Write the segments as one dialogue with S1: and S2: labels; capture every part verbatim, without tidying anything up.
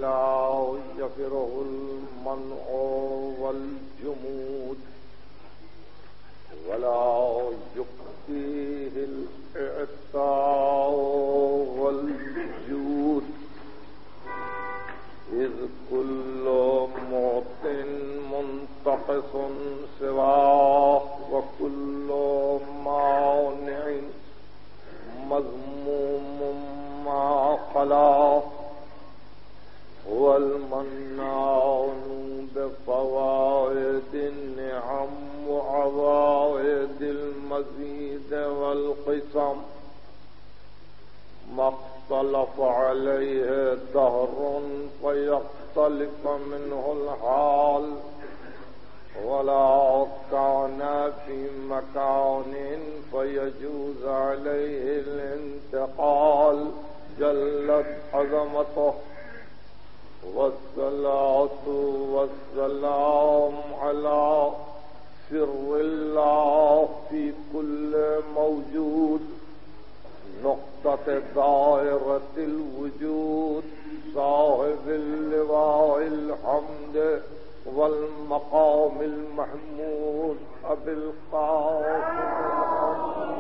S1: لا يفره المنع والجمود ولا يكفيه الإعطاء والجود إذ كل معط منتقص سواه وكل مانع مذموم ما خلاه هو المنان بفوائد النعم وعوائد المزيد والقسم ما اختلف عليه دهر فيختلف منه الحال ولا كان في مكان فيجوز عليه الانتقال جلت عظمته والصلاة والسلام على سر الله في كل موجود نقطة دائرة الوجود صاحب اللواء الحمد والمقام المحمود أبي القاسم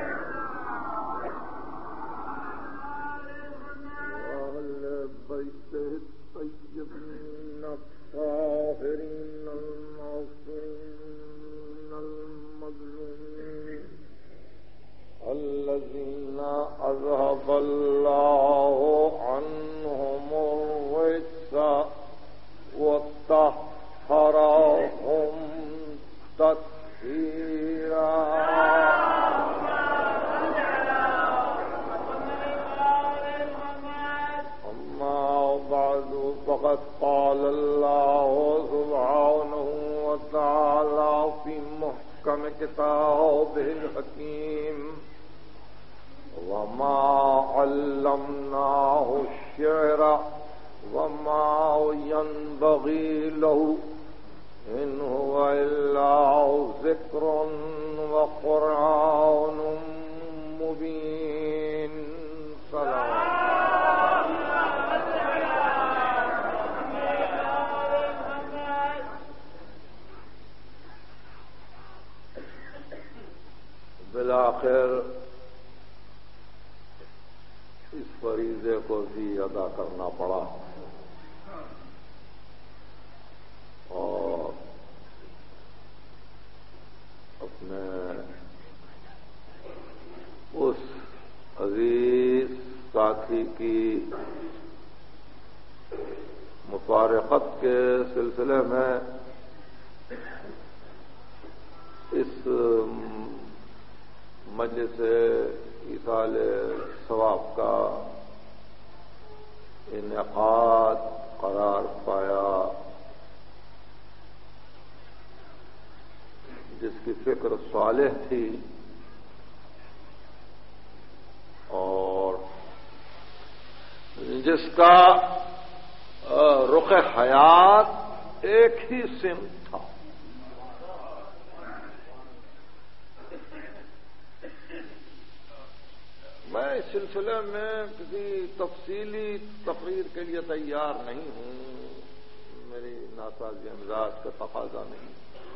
S1: وأهل بيته الطيبين الطاهرين المعصومين المظلومين الذين أذهب الله عنهم الرجس وطهرهم تطهيرا. أما بعد فقد قال الله سبحانه وتعالى في محكم كتابه الحكيم وما علمناه الشعر وما ينبغي له إن هو إلا ذكر وقرآن مبين. سلام. بالآخر اس فریضے کو بھی ادا کرنا پڑا اور اپنے اس عزیز ساتھی کی مفارقت کے سلسلے میں اس مجلس ایصال ثواب کا انعقاد قرار پایا جس کی فکر صالح تھی اور جس کا رخ حیات ایک ہی سمت تھا. میں اس سلسلے میں کسی تفصیلی تقریر کے لیے تیار نہیں ہوں، میری ناسازی مزاج کا تقاضا نہیں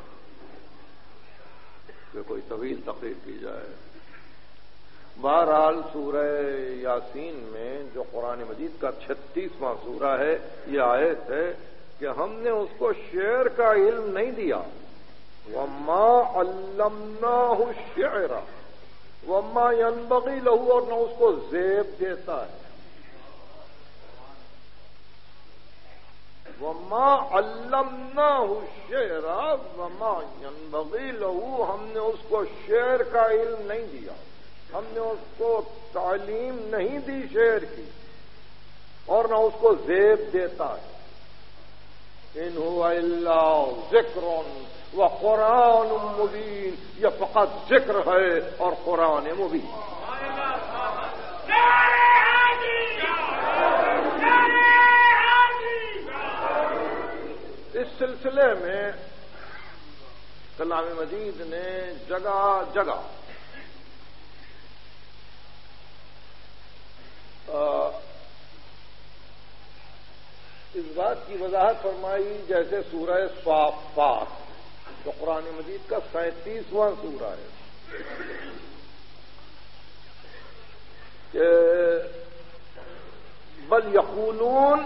S1: کہ کوئی طویل تقریر کی جائے. بہرحال سورہ یاسین میں جو قرآن مجید کا چھتیسواں سورہ ہے یہ آیت ہے کہ ہم نے اس کو شعر کا علم نہیں دیا. وما علمناہ الشعر وما ينبغي له اور نہ اس کو زیب دیتا ہے. وما علمناہ الشعر وما ينبغي له ہم نے اس کو شعر کا علم نہیں دیا، ہم نے اس کو تعلیم نہیں دی شعر کی اور نہ اس کو زیب دیتا ہے. ان هو الا ذکر وقرآن مبین، یہ فقط ذکر ہے اور قرآن مبین. اس سلسلے میں کلام مجید نے جگہ جگہ اس بات کی وضاحت فرمائی جیسے سورہ صافات جو قرآن مجید کا سینتیسواں سورہ ہے کہ بل یقولون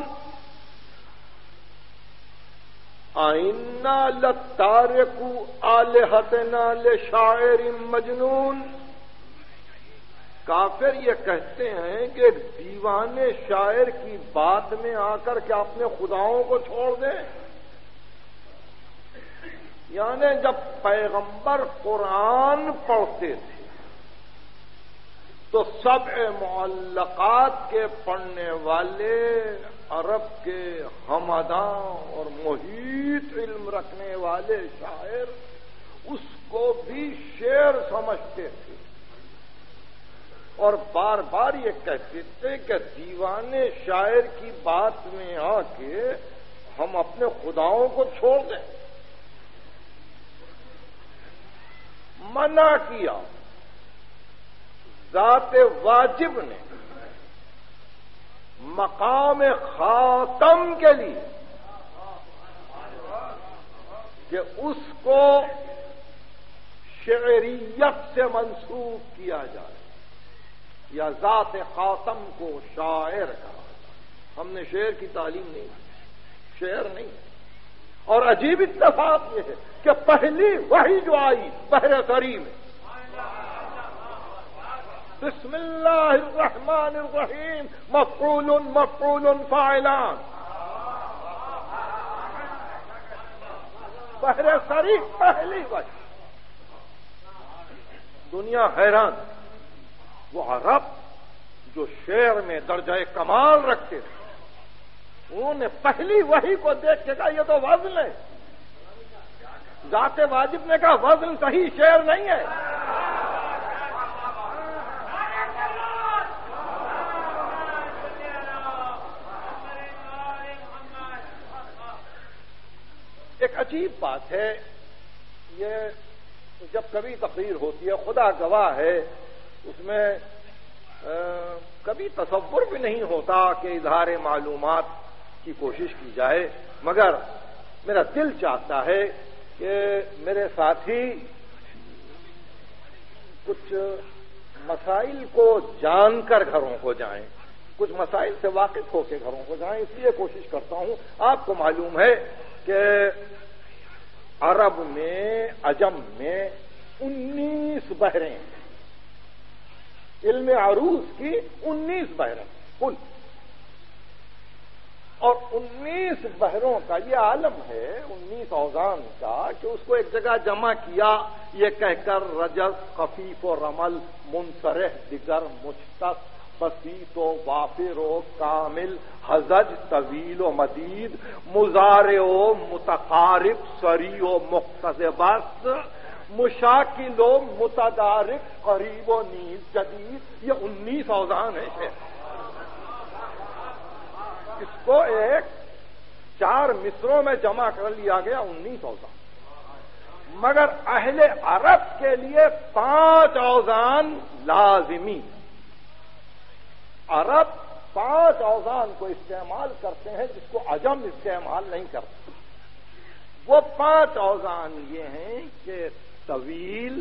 S1: آئنا لتارکو آلہتنا لشاعر مجنون. کافر یہ کہتے ہیں کہ ایک دیوانے شاعر کی بات میں آ کر کے اپنے خداؤں کو چھوڑ دیں. یعنی جب پیغمبر قرآن پڑھتے تھے تو سبع معلقات کے پڑھنے والے عرب کے ہمداں اور محیط علم رکھنے والے شاعر اس کو بھی شعر سمجھتے تھے اور بار بار یہ کہتے تھے کہ دیوانے شاعر کی بات میں آ کے ہم اپنے خداؤں کو چھوڑ دیں. منع کیا ذات واجب نے مقام خاتم کے لیے کہ اس کو شعریت سے منسوب کیا جائے یا ذات خاتم کو شاعر کہا جائے. ہم نے شعر کی تعلیم نہیں دی، شعر نہیں. اور عجیب اتفاق یہ ہے کہ پہلی وحی جو آئی بحر سری میں بسم اللہ الرحمن الرحیم مفعول مفعول فاعلان، بحر سری پہلی وحی. دنیا حیران. وہ عرب جو شعر میں درجہ کمال رکھتے تھے انہوں نے پہلی وحی کو دیکھ کے کہا یہ تو وزن ہے. ذات واجب نے کہا وزن صحیح، شعر نہیں ہے. ایک عجیب بات ہے یہ جب کبھی تقریر ہوتی ہے، خدا گواہ ہے اس میں کبھی تصور بھی نہیں ہوتا کہ اظہار معلومات کی کوشش کی جائے، مگر میرا دل چاہتا ہے کہ میرے ساتھی کچھ مسائل کو جان کر گھروں کو جائیں، کچھ مسائل سے واقف ہو کے گھروں کو جائیں. اس لیے کوشش کرتا ہوں. آپ کو معلوم ہے کہ عرب میں عجم میں انیس بحریں ہیں. علم عروض کی انیس بحریں کل، اور انیس بحروں کا یہ عالم ہے، انیس اوزان کا، کہ اس کو ایک جگہ جمع کیا یہ کہہ کر رجز خفیف و رمل منصرح دیگر مشتق بسیط و وافر و کامل حزج طویل و مدید مضارع و متقارب سری و مقتضبست مشاکل و متدارک قریب و نیز جدید. یہ انیس اوزان ہیں. اس کو ایک چار مصروں میں جمع کر لیا گیا، انیس اوزان. مگر اہل عرب کے لیے پانچ اوزان لازمی. عرب پانچ اوزان کو استعمال کرتے ہیں جس کو عجم استعمال نہیں کرتے. وہ پانچ اوزان یہ ہیں کہ طویل،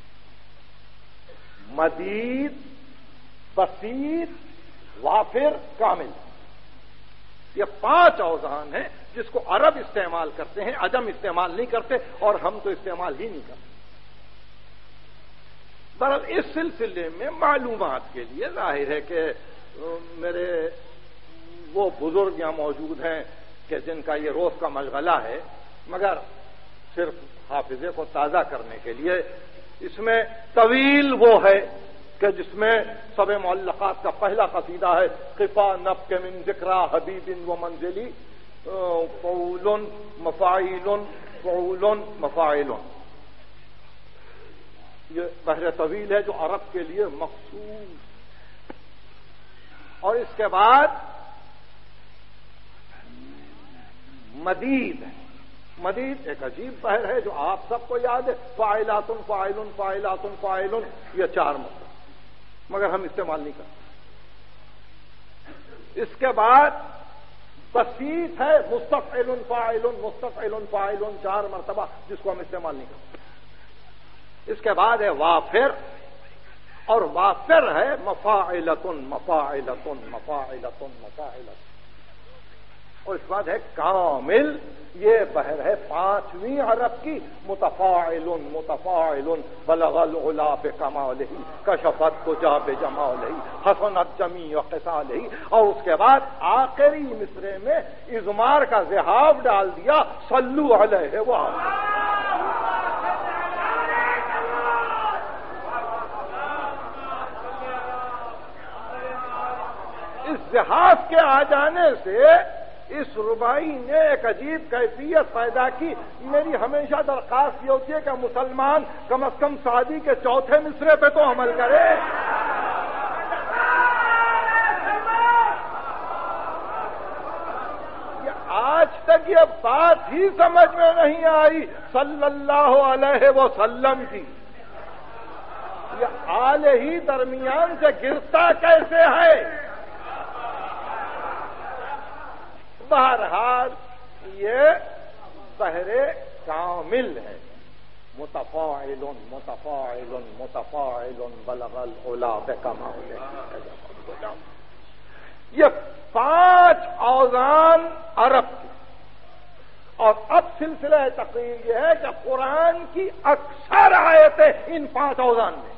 S1: مدید، بسیط، وافر، کامل. یہ پانچ اوزان ہیں جس کو عرب استعمال کرتے ہیں، عجم استعمال نہیں کرتے، اور ہم تو استعمال ہی نہیں کرتے. بہرحال اس سلسلے میں معلومات کے لیے ظاہر ہے کہ میرے وہ بزرگ یہاں موجود ہیں کہ جن کا یہ روز کا مشغلہ ہے، مگر صرف حافظے کو تازہ کرنے کے لیے اس میں طویل وہ ہے کہ جس میں سبع معلقات کا پہلا قصیدہ ہے قفا نب کے من ذکرا حبیب و منزلی فعول مفاعل فعول مفاعل. یہ بحر طویل ہے جو عرب کے لیے مخصوص. اور اس کے بعد مدید ہے. مدید ایک عجیب بحر ہے جو آپ سب کو یاد ہے، فاعلات فاعل فاعلات فاعل، یہ چار مطلب، مگر ہم استعمال نہیں کرتے. اس کے بعد بسیط ہے مستفعل فاعل مستفعل فاعل چار مرتبہ، جس کو ہم استعمال نہیں کرتے۔ اس کے بعد ہے وافر، اور وافر ہے مفاعلتن مفاعلتن مفاعلتن مفاعلتن، اور اس کے بعد ہے کامل، یہ بحر ہے پانچویں عرب کی، متفاعل متفاعل بلغ العلا بکمالہ کشفت تجا بجمالہ حسنت جمیع خصالہ، اور اس کے بعد آخری مصرے میں اضمار کا ذہاب ڈال دیا، صلو علیہ وآلہ۔ اس جہاز کے آ جانے سے اس ربائی نے ایک عجیب کیفیت پیدا کی۔ میری ہمیشہ درخواست یہ ہوتی ہے کہ مسلمان کم از کم سعدی کے چوتھے مصرے پہ تو عمل کرے۔ یہ آج تک یہ بات ہی سمجھ میں نہیں آئی صلی اللہ علیہ وسلم کی، یہ آل ہی درمیان سے گرتا کیسے ہے؟ بہرحال یہ بحر کامل ہے، متفاعل متفاعل متفاعل بلغ العلا بکمالہ۔ یہ پانچ اوزان عرب کی، اور اب سلسلہ تقریر یہ ہے کہ قرآن کی اکثر آیتیں ان پانچ اوزان میں،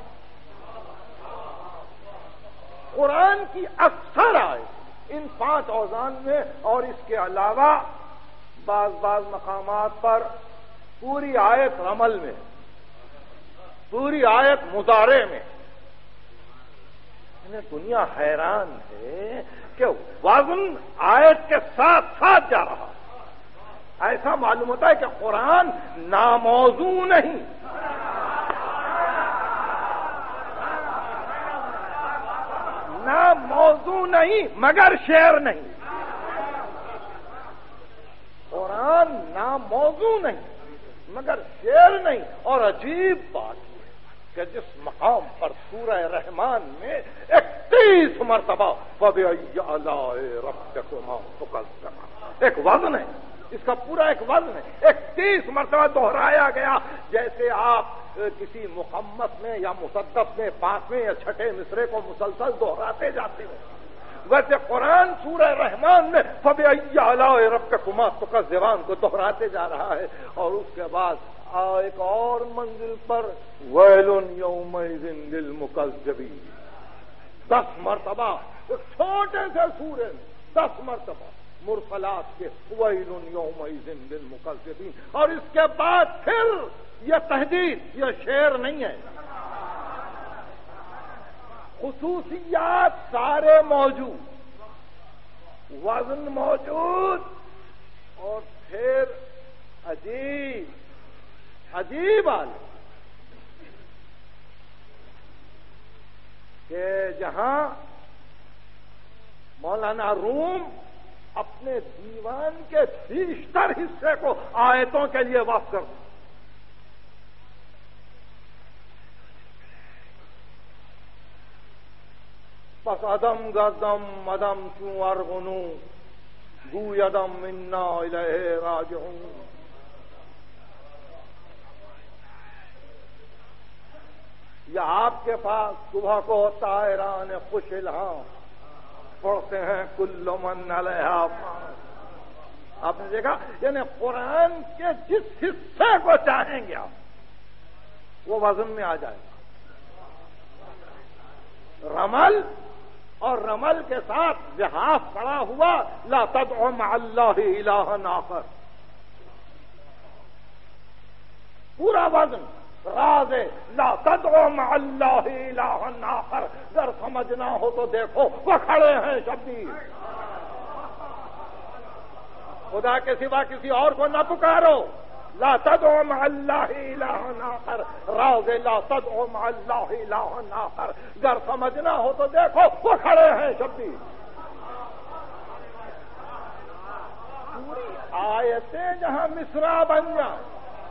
S1: قرآن کی اکثر آیتیں ان پانچ اوزان میں، اور اس کے علاوہ بعض بعض مقامات پر پوری آیت رمل میں، پوری آیت مضارع میں۔ دنیا حیران ہے کہ وزن آیت کے ساتھ ساتھ جا رہا، ایسا معلوم ہوتا ہے کہ قرآن ناموضوع نہیں، نہ موضوع نہیں مگر شعر نہیں، قرآن نہ موضوع نہیں مگر شعر نہیں۔ اور عجیب بات یہ کہ جس مقام پر سورہ رحمان میں اکتیس مرتبہ فَبِأَيِّ آلَاءِ رَبِّكُمَا تُكَذِّبَانِ، ایک وزن ہے، اس کا پورا ایک وزن ہے، اکتیس مرتبہ دہرایا گیا، جیسے آپ کسی مخمس میں یا مصدف میں پانچویں یا چھٹے مصرے کو مسلسل دہراتے جاتے ہیں، ویسے قرآن سورہ رحمان میں فَبِأَيِّ آلَاءِ رَبِّكُمَا تُكَذِّبَانِ کو دہراتے جا رہا ہے، اور اس کے بعد ایک اور منزل پر وَيْلٌ يَوْمَئِذٍ لِّلْمُكَذِّبِينَ، دس مرتبہ ایک چھوٹے سے سورے میں دس مرتبہ مرسلات کے وَيْلٌ يَوْمَئِذٍ لِّلْمُكَذِّبِينَ، اور اس کے بعد پھر یہ تحدید، یہ شعر نہیں ہے، خصوصیات سارے موجود، وزن موجود، اور پھر عجیب عجیب عالم کہ جہاں مولانا روم اپنے دیوان کے بیشتر حصے کو آیتوں کے لیے وقف کرتے، پس ادم گدم مدم کیوں ارغنوں گویدم انا الیہ راجعون۔ یا آپ کے پاس صبح کو طائران خوش الہام پڑھتے ہیں کل من علیہا فان۔ آپ نے دیکھا، یعنی قرآن کے جس حصے کو چاہیں گے آپ وہ وزن میں آ جائے گا۔ رمل اور رمل کے ساتھ لحاف پڑا ہوا لا تدعو مع اللہ الہا آخر، پورا وزن راز لا تدعو مع اللہ الہا آخر، اگر سمجھنا ہو تو دیکھو وہ کھڑے ہیں شبیر، خدا کے سوا کسی اور کو نہ پکارو، لا تدعو مع اللہ الہا آخر، راز لا تدعو مع اللہ الہا آخر، اگر سمجھنا ہو تو دیکھو وہ کھڑے ہیں شبیر۔ پوری آیتیں جہاں مصرع بن جائیں،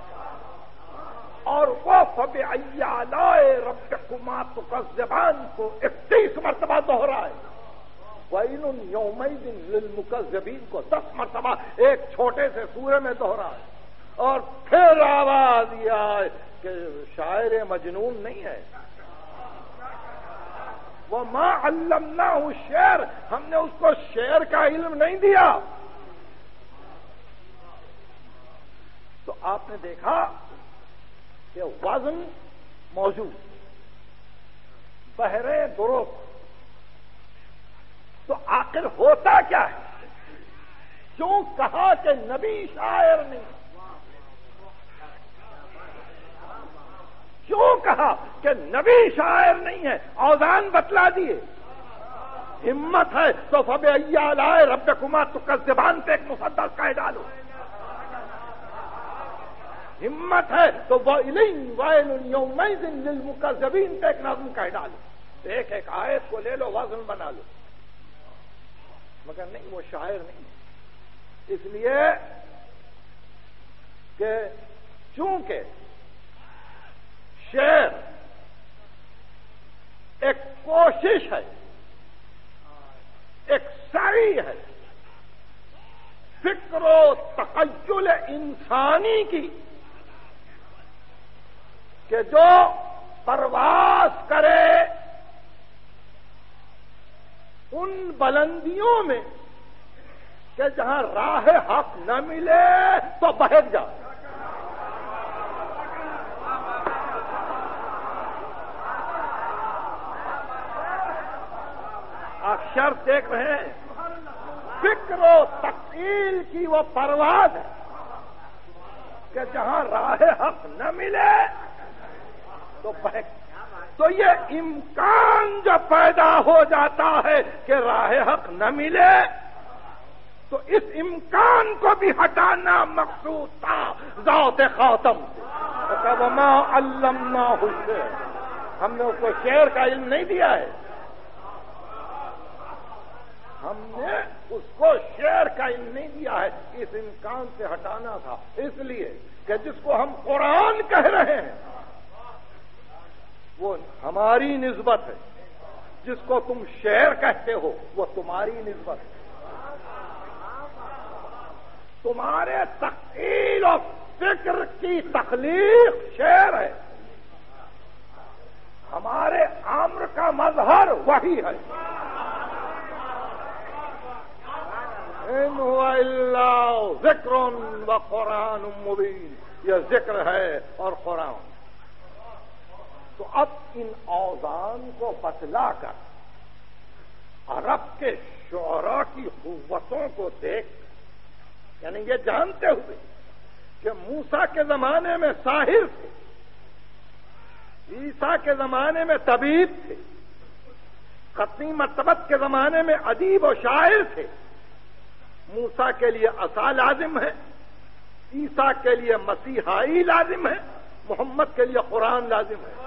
S1: اور وہ فَبِأَيِّ آلَاءِ رَبِّكُمَا تُكَذِّبَانِ کو اکتیس مرتبہ دوہرائے، وَيْلٌ يَوْمَئِذٍ لِّلْمُكَذِّبِينَ کو دس مرتبہ ایک چھوٹے سے سورے میں دوہرا ہے، اور پھر آواز یہ آئے کہ شاعر مجنون نہیں ہے، وَمَا عَلَّمْنَاهُ الشِّعْرَ، ہم نے اس کو شعر کا علم نہیں دیا۔ تو آپ نے دیکھا کہ وزن موجود، بہرے درست، تو آخر ہوتا کیا ہے؟ کیوں کہا کہ نبی شاعر نہیں؟ کیوں کہا کہ نبی شاعر نہیں ہے؟ اوزان بتلا دیے۔ ہمت ہے تو فَبِأَيِّ آلَاءِ رَبِّكُمَا تُكَذِّبَانِ پہ ایک مسدس کہہ ڈالو، ہمت ہے تو وَيْلٌ يَوْمَئِذٍ لِّلْمُكَذِّبِينَ پہ ایک نظم کہہ ڈالو، ایک ایک آیت کو لے لو، وزن بنا لو، مگر نہیں، وہ شاعر نہیں، اس لیے کہ چونکہ شعر ایک کوشش ہے، ایک سعی ہے، فکر و تخیل انسانی کی، کہ جو پرواز کرے ان بلندیوں میں کہ جہاں راہ حق نہ ملے تو بہک جائے۔ اکثر دیکھ رہے ہیں، فکر و تخیل کی وہ پرواز ہے کہ جہاں راہ حق نہ ملے تو بہک۔ تو یہ امکان جو پیدا ہو جاتا ہے کہ راہ حق نہ ملے، تو اس امکان کو بھی ہٹانا مقصود تھا ذات خاتم سے۔ وَمَا عَلَّمْنَاهُ الشِّعْرَ، ہم نے اس کو شعر کا علم نہیں دیا ہے، ہم نے اس کو شعر کا علم نہیں دیا ہے، اس امکان سے ہٹانا تھا، اس لیے کہ جس کو ہم قرآن کہہ رہے ہیں وہ ہماری نسبت ہے، جس کو تم شعر کہتے ہو وہ تمہاری نسبت ہے، تمہارے تخیل و فکر کی تخلیق شعر ہے، ہمارے امر کا مظہر وہی ہے۔ ان هو الا ذکر و قرآن مبین، یہ ذکر ہے اور قرآن۔ تو اب ان اوزان کو بتلا کر عرب کے شعراء کی قوتوں کو دیکھ، یعنی یہ جانتے ہوئے کہ موسیٰ کے زمانے میں ساحر تھے، عیسیٰ کے زمانے میں طبیب تھے، ختنی مرتبت کے زمانے میں ادیب و شاعر تھے، موسیٰ کے لیے عصا لازم ہے، عیسیٰ کے لیے مسیحائی لازم ہے، محمد کے لیے قرآن لازم ہے۔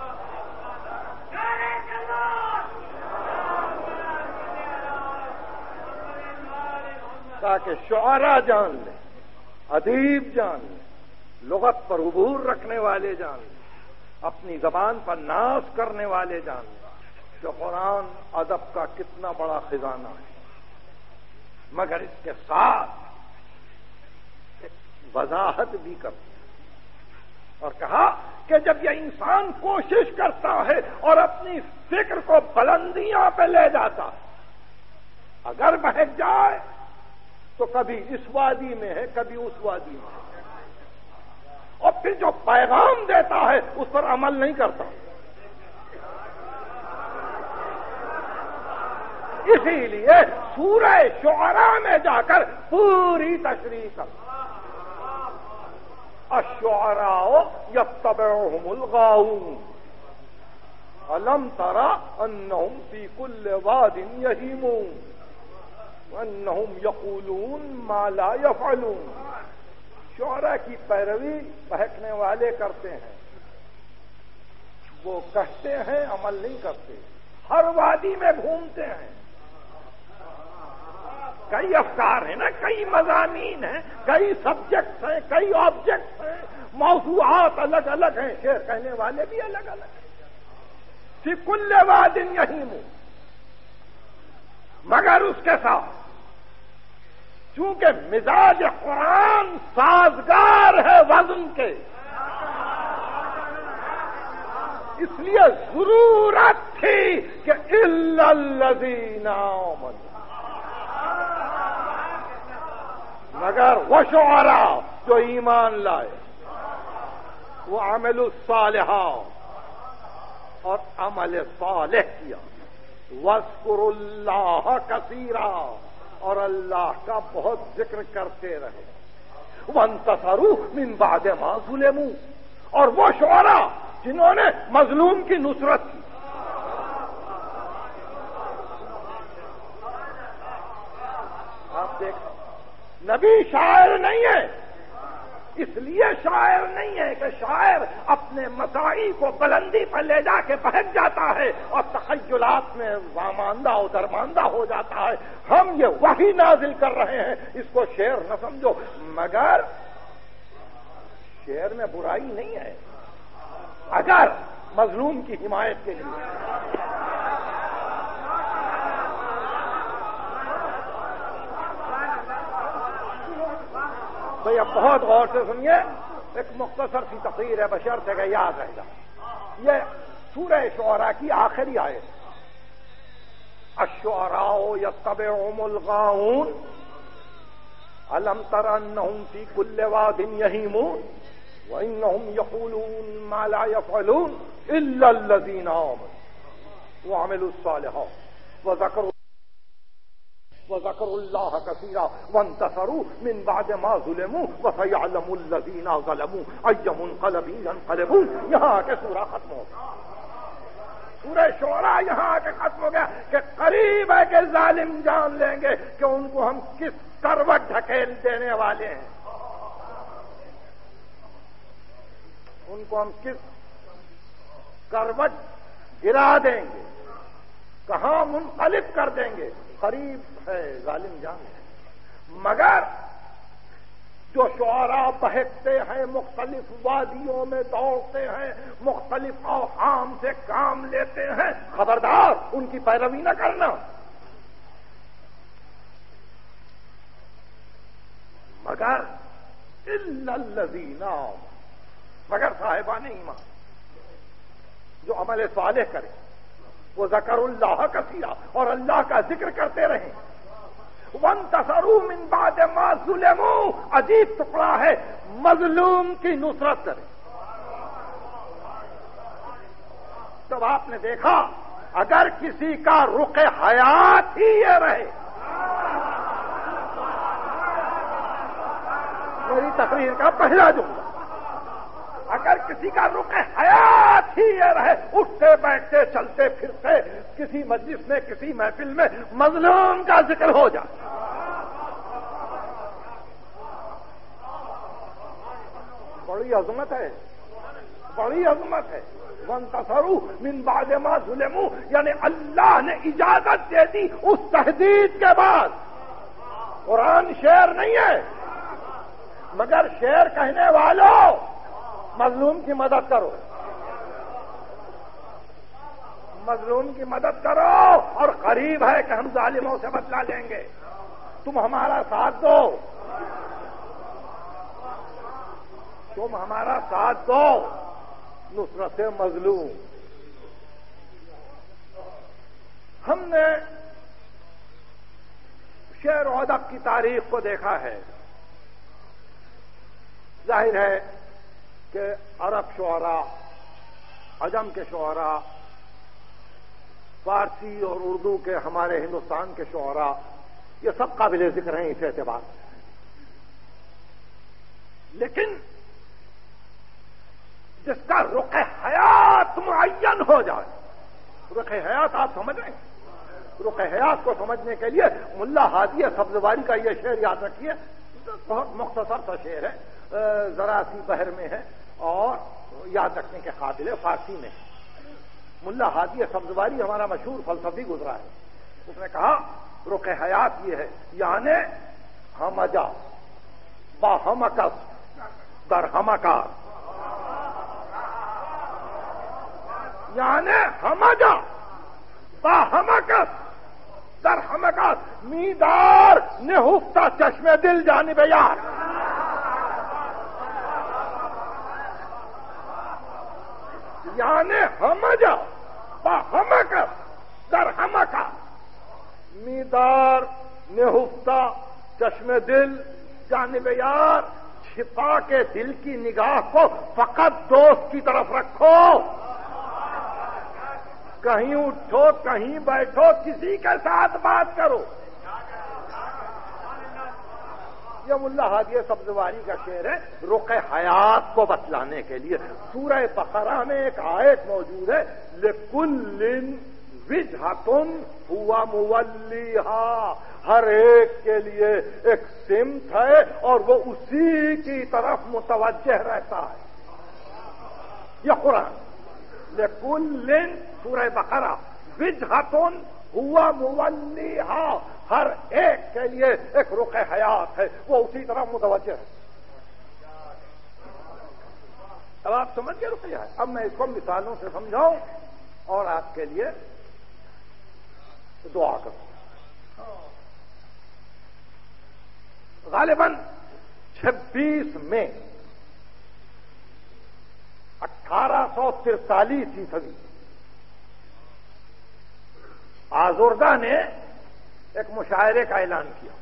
S1: تاکہ شعراء جان لیں، ادیب جان لیں، لغت پر عبور رکھنے والے جان لیں، اپنی زبان پر ناز کرنے والے جان لیں کہ قرآن ادب کا کتنا بڑا خزانہ ہے۔ مگر اس کے ساتھ ایک وضاحت بھی کرتے ہیں اور کہا کہ جب یہ انسان کوشش کرتا ہے اور اپنی فکر کو بلندیاں پہ لے جاتا ہے، اگر بہک جائے تو کبھی اس وادی میں ہے، کبھی اس وادی میں ہے، اور پھر جو پیغام دیتا ہے اس پر عمل نہیں کرتا۔ اسی لیے سورہ شعراء میں جا کر پوری تشریح کر، الشعراء یتبعہم الغاوون الم تر انہم فی کل واد یہیمون وانہم یقولون ما لا یفعلون۔ شعراء کی پیروی بہکنے والے کرتے ہیں، وہ کہتے ہیں عمل نہیں کرتے، ہر وادی میں گھومتے ہیں، کئی افکار ہیں نا، کئی مضامین ہیں، کئی سبجیکٹس ہیں، کئی آبجیکٹس ہیں، موضوعات الگ الگ ہیں، شعر کہنے والے بھی الگ الگ ہیں۔ فی کل واد یہیم، مگر اس کے ساتھ چونکہ مزاج قرآن سازگار ہے وزن کے، اس لیے ضرورت تھی کہ الا الذین آمنوا، مگر وہ شعراء جو ایمان لائے، وہ عمل الصالحات اور عمل صالح کیا، واذکروا اللہ کثیرا، اور اللہ کا بہت ذکر کرتے رہے، وانتصروا من بعد ما ظلموا، اور وہ شعراء جنہوں نے مظلوم کی نصرت کی۔ آپ دیکھ، نبی شاعر نہیں ہے، اس لیے شاعر نہیں ہے کہ شاعر اپنے مسائی کو بلندی پر لے جا کے بہک جاتا ہے اور تخیلات میں واماندہ و درماندہ ہو جاتا ہے۔ ہم یہ وحی نازل کر رہے ہیں، اس کو شعر نہ سمجھو، مگر شعر میں برائی نہیں ہے اگر مظلوم کی حمایت کے لیے۔ بھئی اب بہت غور سے سنیے، ایک مختصر سی تقریر ہے بشرطے کہ یاد رہ جائے۔ یہ سورہ شعراء کی آخری آیت، الشعراء یتبعہم الغاوون الم تر انہم فی کل واد یہیمون وانہم یقولون ما لا یفعلون الا الذین آمنوا وعملوا الصالحات وذکروا وذكروا الله كثيرا وانتصروا من بعد ما ظلموا وسيعلم الذين ظلموا أي منقلب ينقلبون۔ یہاں کے سورہ ختم ہو گیا، سورہ شعراء یہاں کے ختم ہو گیا کہ قریب ہے کہ ظالم جان لیں گے کہ ان کو ہم کس کروٹ ڈھکیل دینے والے ہیں، ان کو ہم کس کروٹ گرا دیں گے، کہاں منقلب کر دیں گے، قریب ہے ظالم جان ہے۔ مگر جو شعراء بہکتے ہیں، مختلف وادیوں میں دوڑتے ہیں، مختلف اوہام سے کام لیتے ہیں، خبردار ان کی پیروی نہ کرنا۔ مگر الا الذین مگر صاحبان ایمان جو عمل صالح کرے، وہ ذکر اللہ کثیرا، اور اللہ کا ذکر کرتے رہیں، وانتصروا من بعد ما ظلموا، عجیب ٹکڑا ہے، مظلوم کی نصرت کریں۔ تب آپ نے دیکھا اگر کسی کا رخ حیات ہی یہ رہے، میری تقریر کا پہلا جملہ، اگر کسی کا رخ حیات ہی یہ رہے، اٹھتے بیٹھتے چلتے پھرتے کسی مجلس میں کسی محفل میں مظلوم کا ذکر ہو جائے، بڑی عظمت ہے، بڑی عظمت ہے۔ وانتصروا من بعد ما ظلموا، یعنی اللہ نے اجازت دے دی اس تحدید کے بعد۔ قرآن شعر نہیں ہے، مگر شعر کہنے والوں مظلوم کی مدد کرو، مظلوم کی مدد کرو، اور قریب ہے کہ ہم ظالموں سے بدلہ لیں گے، تم ہمارا ساتھ دو، تم ہمارا ساتھ دو، نصرت مظلوم۔ ہم نے شعر و ادب کی تاریخ کو دیکھا ہے، ظاہر ہے کہ عرب شعراء، عجم کے شعراء، فارسی اور اردو کے ہمارے ہندوستان کے شعراء، یہ سب قابل ذکر ہیں اس اعتبار سے۔ لیکن جس کا رخ حیات معین ہو جائے، رخ حیات آپ سمجھ رہے ہیں، رخ حیات کو سمجھنے کے لیے ملا ہادی سبزواری کا یہ شعر یاد رکھیے، بہت مختصر سا شعر ہے، ذرا سی بحر میں ہے اور یاد رکھنے کے قابل ہے، فارسی میں۔ ملا ہادی سبزواری ہمارا مشہور فلسفی گزرا ہے، اس نے کہا رخ حیات یہ ہے، یعنی ہمجا با ہمکس در ہمکار، یعنی ہمجا با ہمکس در ہمکا میدار نہفتا چشم دل جانب یار. یعنی ہمجا با ہمکا در ہمکا میدار نہفتا چشم دل جانب یار. چھپا کے دل کی نگاہ کو فقط دوست کی طرف رکھو. کہیں اٹھو کہیں بیٹھو کسی کے ساتھ بات کرو. یہ ملا ہادی سبزواری کا شعر ہے رخ حیات کو بتلانے کے لیے. سورہ بقرہ میں ایک آیت موجود ہے لِكُلٍّ وِجْهَةٌ هُوَ مُوَلِّيهَا. ہر ایک کے لیے ایک سمت ہے اور وہ اسی کی طرف متوجہ رہتا ہے. یہ قرآن لِكُلٍّ سورہ بقرہ وِجْهَةٌ هُوَ مُوَلِّيهَا. ہر ایک کے لیے ایک رخ حیات ہے وہ اسی طرف متوجہ ہے. اب آپ سمجھ گئے رخ حیات. اب میں اس کو مثالوں سے سمجھاؤں اور آپ کے لیے دعا کروں. غالباً چھبیس مئی اٹھارہ سو ترتالیس عیسوی آزوردہ نے ایک مشاعرے کا اعلان کیا.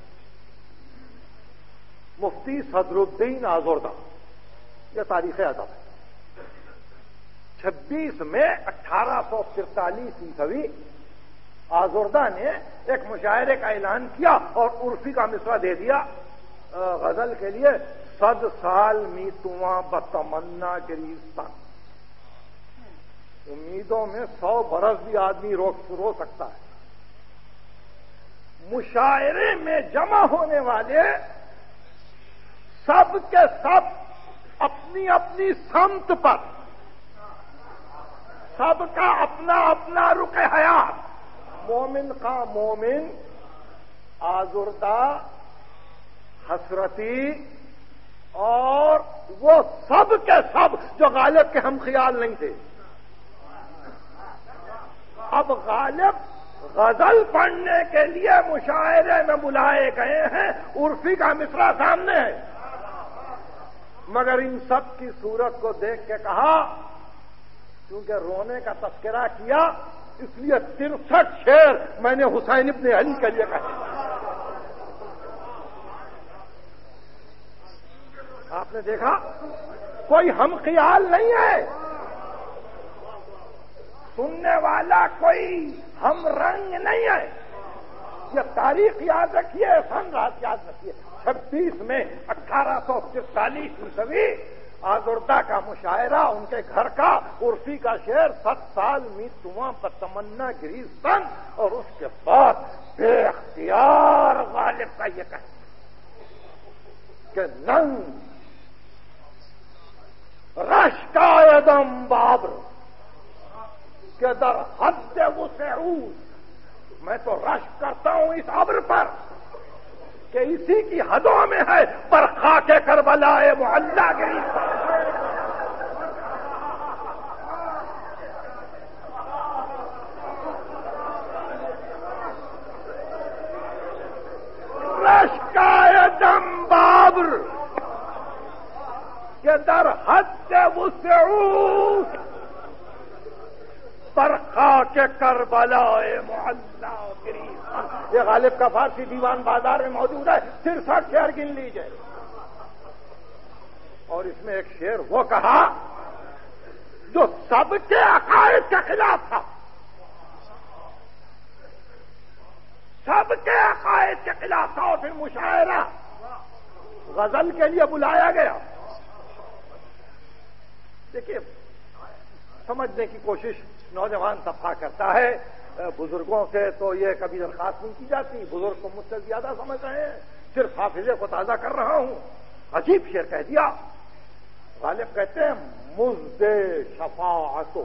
S1: مفتی صدر الدین آزوردہ. یہ تاریخ ادب ہے. چھبیس مئی اٹھارہ سو ترتالیس عیسوی آزوردہ نے ایک مشاعرے کا اعلان کیا اور عرفی کا مصرع دے دیا غزل کے لیے صد سال می تواں بتمنا گریستان. امیدوں میں سو برس بھی آدمی رو رو سکتا ہے. مشاعرے میں جمع ہونے والے سب کے سب اپنی اپنی سمت پر سب کا اپنا اپنا رخ حیات. مومن کا مومن آزردہ حسرتی اور وہ سب کے سب جو غالب کے ہم خیال نہیں تھے. اب غالب غزل پڑھنے کے لیے مشاعرے میں بلائے گئے ہیں. عرفی کا مصرع سامنے ہے مگر ان سب کی صورت کو دیکھ کے کہا کیونکہ رونے کا تذکرہ کیا اس لیے ترسٹھ شعر میں نے حسین ابن علی کے لیے کہے. آپ نے دیکھا کوئی ہم خیال نہیں ہے. سننے والا کوئی ہم رنگ نہیں ہے. یہ تاریخ یاد رکھیے سن رات یاد رکھیے. چھبیس میں اٹھارہ سو ترتالیس عیسوی آزردہ کا مشاعرہ ان کے گھر کا. عرفی کا شعر ست سال می تواں بتمنا گریستان. اور اس کے بعد بے اختیار غالب کا یہ کہنا کہ ننگ رش کا ادم بابر کہ در حد وسعود. میں تو رش کرتا ہوں اس ابر پر کہ اسی کی حدوں میں ہے پر خاک کربلا معلا گریستان. رش کا ادم بابر کہ در حد وسعود پر خاک کربلا معلا گریستان. یہ غالب کا فارسی دیوان بازار میں موجود ہے. ترسٹھ شعر گن لیجئے. اور اس میں ایک شعر وہ کہا جو سب کے عقائد کے خلاف تھا. سب کے عقائد کے خلاف تھا. اور پھر مشاعرہ غزل کے لیے بلایا گیا. دیکھیے سمجھنے کی کوشش نوجوان طبقہ کرتا ہے. بزرگوں سے تو یہ کبھی درخواست نہیں کی جاتی. بزرگ کو مجھ سے زیادہ سمجھ رہے ہیں. صرف حافظے کو تازہ کر رہا ہوں. عجیب شعر کہہ دیا. غالب کہتے ہیں مزد شفاعتو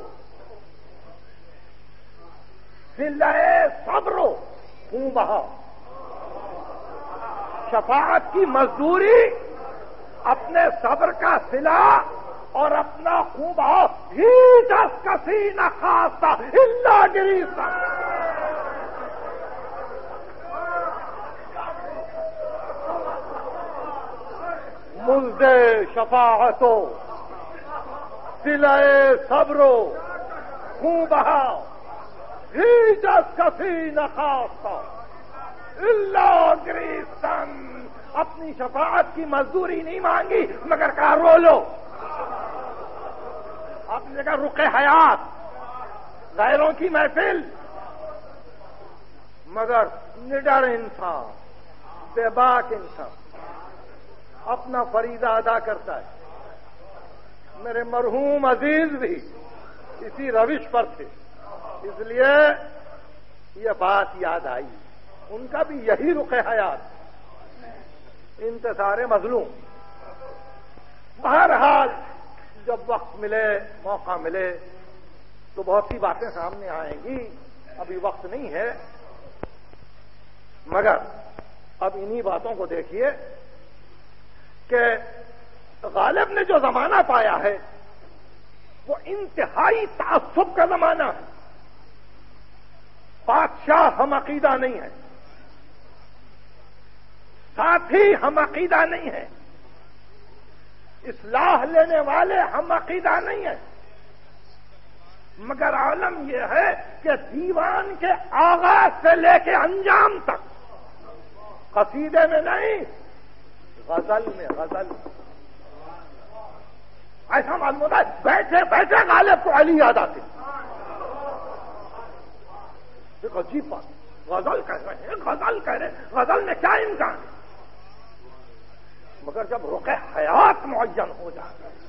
S1: سلے صبرو خون بہا. شفاعت کی مزدوری اپنے صبر کا صلہ اور اپنا خون بہا. ہیچ از کسی نہ خواستہ الا گریستان. مزد شفاعتو سلائے صبرو خون بہاؤ ہیچ از کسی نخواستہ اللہ گریستان اپنی شفاعت کی مزدوری نہیں مانگی مگر کہا رو لو. آپ نے کہا رخ حیات غیروں کی محفل مگر نڈر انسان بے باک انسان اپنا فریضہ ادا کرتا ہے. میرے مرحوم عزیز بھی اسی روش پر تھے اس لیے یہ بات یاد آئی. ان کا بھی یہی رخ حیات انتصار مظلوم. بہرحال جب وقت ملے موقع ملے تو بہت سی باتیں سامنے آئیں گی. ابھی وقت نہیں ہے مگر اب انہی باتوں کو دیکھیے کہ غالب نے جو زمانہ پایا ہے وہ انتہائی تعصب کا زمانہ ہے. بادشاہ ہم عقیدہ نہیں ہے, ساتھی ہم عقیدہ نہیں ہے, اصلاح لینے والے ہم عقیدہ نہیں ہیں, مگر عالم یہ ہے کہ دیوان کے آغاز سے لے کے انجام تک قصیدے میں نہیں غزل میں غزل ایسا معلوم ہوتا ہے بیٹھے بیٹھے غالب کو علی یاد آتے. ایک عجیب بات, غزل کہہ رہے ہیں غزل کہہ رہے ہیں غزل میں کیا امکان ہے, مگر جب رخ حیات معین ہو جاتا ہے.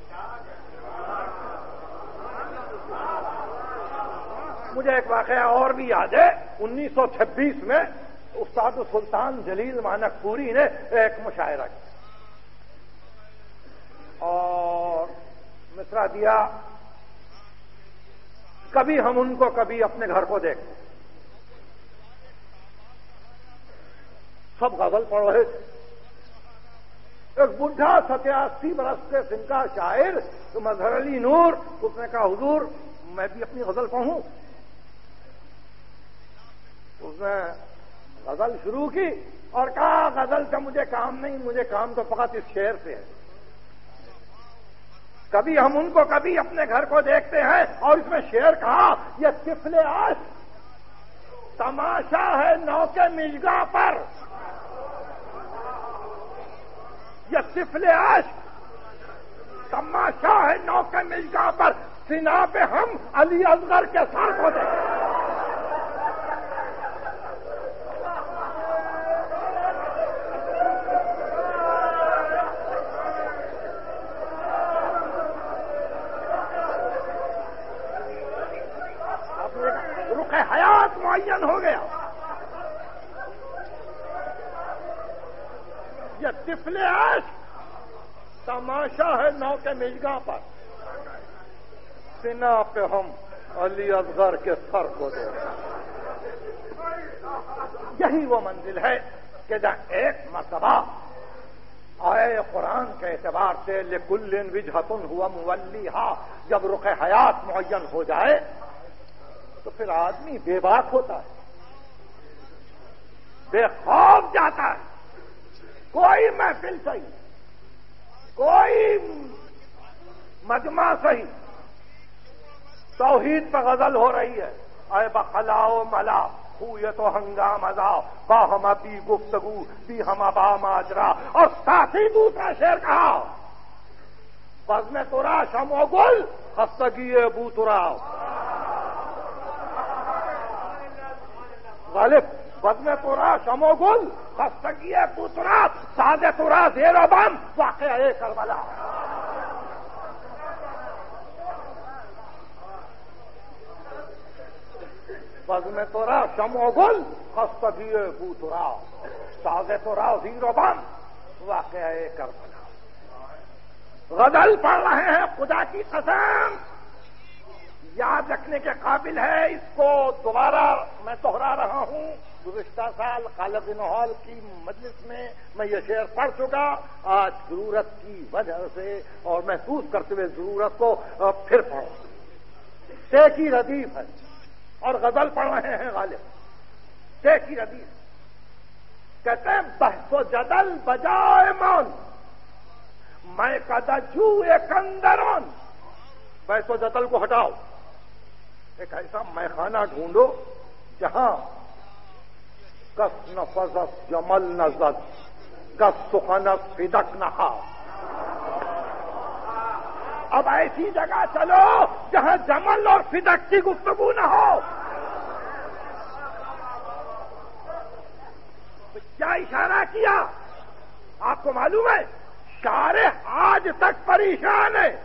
S1: مجھے ایک واقعہ اور بھی یاد ہے. انیس سو چھبیس میں استاد سلطان جلیل مانک پوری نے ایک مشاعرہ کیا اور مصرع دیا, کبھی ہم ان کو کبھی اپنے گھر کو دیکھتے. سب غزل پڑھ رہے تھے. ایک بڈھا ستیاسی برس کے سن کا شاعر تو مظہر علی نور, اس نے کہا حضور میں بھی اپنی غزل پڑھوں. اس نے غزل شروع کی اور کہا غزل سے مجھے کام نہیں, مجھے کام تو فقط اس شعر سے ہے. کبھی ہم ان کو کبھی اپنے گھر کو دیکھتے ہیں اور اس میں شعر کہا یہ طفل عاشق تماشا ہے نو کے مژگاں پر, یہ طفل عاشق تماشا ہے نو کے مژگاں پر, سنا پہ ہم علی اصغر کے سر کو دیکھتے. حیات معین ہو گیا. یہ طفل عشق تماشا ہے نو کے مژگاں پر, سنا پہ ہم علی اصغر کے سر کو دے. یہی وہ منزل ہے کہ جہاں ایک مرتبہ آئے قرآن کے اعتبار سے لکل وجہۃ ہوا مولیھا, جب رخ حیات معین ہو جائے تو پھر آدمی بے باک ہوتا ہے, بے خوف جاتا ہے. کوئی محفل صحیح, کوئی مجمع صحیح, توحید پہ غزل ہو رہی ہے. اے بخلاؤ ملا خویے تو ہنگام ازا با ہم اپی گفتگو بھی ہم ابا ماجرا, اور ساتھ ہی دوسرا شعر کہا بزم ترا شم و گل خستگی بو ترا. غالب بزم ترا شم و گل خستگی بو ترا, ساز ترا زیر و بم واقعہ کربلا. بزم ترا شم و گل خستگی بو ترا, ساز ترا زیر و بم واقعہ کربلا. غزل پڑھ رہے ہیں, خدا کی قسم یاد رکھنے کے قابل ہے. اس کو دوبارہ میں دوہرا رہا ہوں. گزشتہ سال خالد نہال کی مجلس میں میں یہ شعر پڑھ چکا. آج ضرورت کی وجہ سے اور محسوس کرتے ہوئے ضرورت کو پھر پڑھو. طے کی ردیف ہے اور غزل پڑھ رہے ہیں غالب. طے کی ردیف کہتے ہیں بحث و جدل بجائے مان کدجو کندرون، بیس و جدل کو ہٹاؤ، ایک ایسا میخانہ ڈھونڈو جہاں کس نفذت جمل نزد کس سخنت فدک نہا۔ اب ایسی جگہ چلو جہاں جمل اور فدک کی گفتگو نہ ہو۔ تو کیا اشارہ کیا؟ آپ کو معلوم ہے شارح آج تک پریشان ہے۔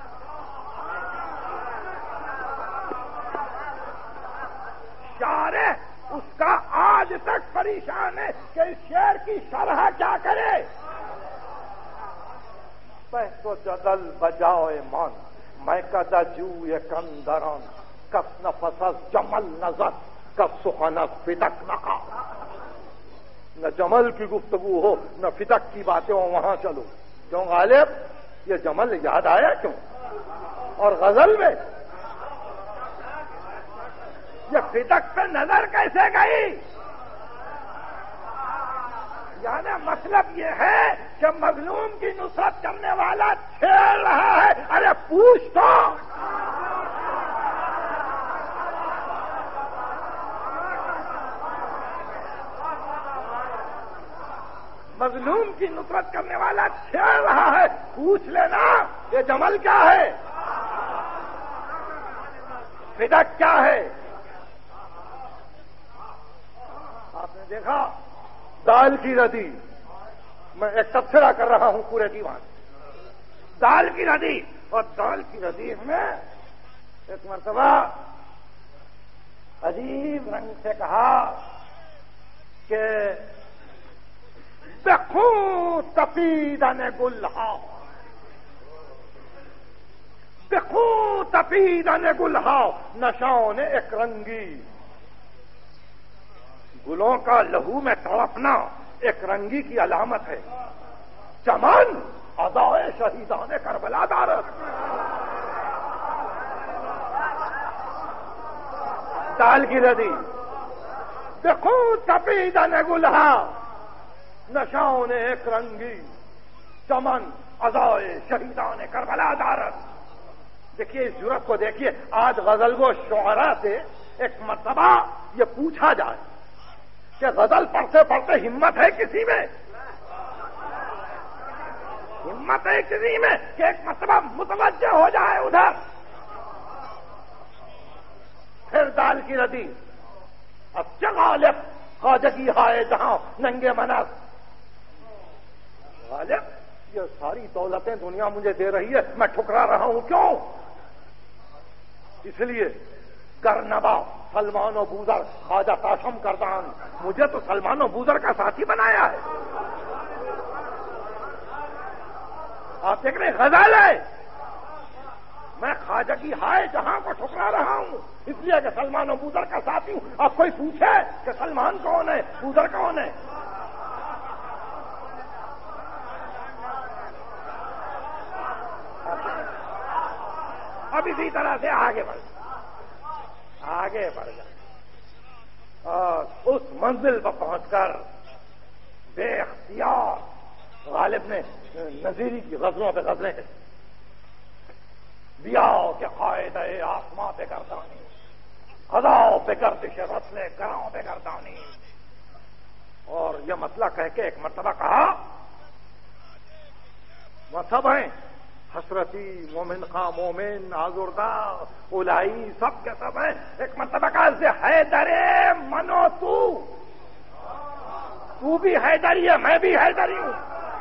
S1: شارح اس کا آج تک پریشان ہے کہ اس شعر کی شرح کیا کرے۔ بحث و جدل بجائے مان میں کدجو کندران کس نفس جمل نظر کس سخنت فدک نہ۔ نہ جمل کی گفتگو ہو نہ فدک کی باتیں ہو، وہاں چلو۔ کیوں غالب یہ جمل یاد آیا کیوں؟ اور غزل میں یہ فدک پہ نظر کیسے گئی؟ یعنی مطلب یہ ہے کہ مظلوم کی نصرت کرنے والا چھیڑ رہا ہے، ارے پوچھ تو۔ مظلوم کی نصرت کرنے والا چھیڑ رہا ہے، پوچھ لینا یہ جمل کیا ہے، فدک کیا ہے۔ آپ نے دیکھا دال کی ردی، میں ایک تبصرہ کر رہا ہوں پورے دیوان، دال کی ردی، اور دال کی ردی میں ایک مرتبہ عجیب رنگ سے کہا کہ بخوں تپیدن گلہا، بخوں تپیدن گلہا نشان ایک رنگی۔ گلوں کا لہو میں تڑپنا ایک رنگی کی علامت ہے۔ چمن ادائے شہیدان کربلا دارت، دال کی ردی، بخوں تپیدن گلہا نشان ایک رنگی، چمن ادائے شہیدان کربلا دارت۔ دیکھیے اس جرأت کو دیکھیے، آج غزل گو شعراء سے ایک مرتبہ یہ پوچھا جائے کہ غزل پڑھتے پڑھتے ہمت ہے کسی میں؟ ہمت ہے کسی میں کہ ایک مرتبہ متوجہ ہو جائے ادھر؟ پھر دال کی ردی، اب کیا غالب خواجگی ہائے جہاں ننگے منت۔ غالب یہ ساری دولتیں دنیا مجھے دے رہی ہے، میں ٹھکرا رہا ہوں، کیوں؟ اس لیے گرنبا سلمان و بوزر خواجہ تاشم کردان، مجھے تو سلمان و بوزر کا ساتھی بنایا ہے۔ آپ دیکھ رہے غزل ہے، میں خواجہ کی ہائے جہاں کو ٹھکرا رہا ہوں اس لیے کہ سلمان و بوزر کا ساتھی ہوں۔ اب کوئی پوچھے کہ سلمان کون ہے، بوزر کون ہے؟ اب اسی طرح سے آگے بڑھ آگے بڑھ جائے اور اس منزل پر پہنچ کر بے اختیار غالب نے نظیری کی غزلوں پہ غزلیں ہیں۔ دیا کے قائد آسماں پہ گردانی، خداؤں پہ گردش رسلے گراؤں پہ گردانی، اور یہ مسئلہ کہہ کے ایک مرتبہ کہا وہ سب ہیں حسرتی مومن خاں مومن آزردہ اولائی سب کے سب ہیں۔ ایک مرتبہ کہا سے حیدرے منو تو تو بھی حیدری ہے میں بھی حیدری ہوں،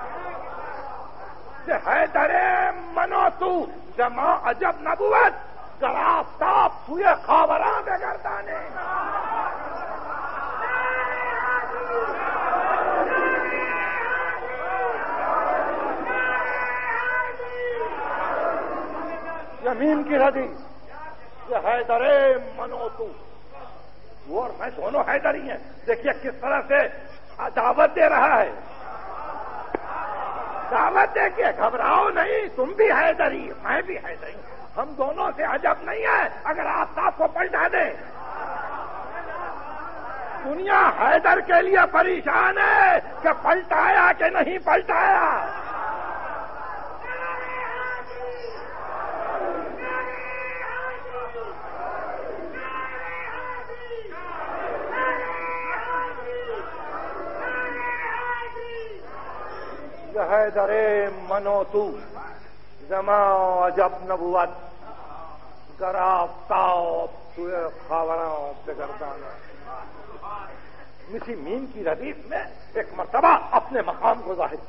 S1: سے حیدرے منو تو جمع عجب نبوت گرافتاب سوئے خاوراں بے گردانے۔ زمین کی ردی یہ حیدرے منو تو، وہ اور میں دونوں حیدری ہیں۔ دیکھیے کس طرح سے دعوت دے رہا ہے، دعوت دے کے گھبراؤ نہیں، تم بھی حیدری میں بھی حیدری، ہم دونوں سے عجب نہیں ہے اگر آفتاب کو پلٹا دیں۔ دنیا حیدر کے لیے پریشان ہے کہ پلٹایا کہ نہیں پلٹایا۔ حیدر منو تو زما عجب نبوت گرافتاب توئے خاوراں پہ گردانا. مسی مین کی ردیف میں ایک مرتبہ اپنے مقام کو ظاہر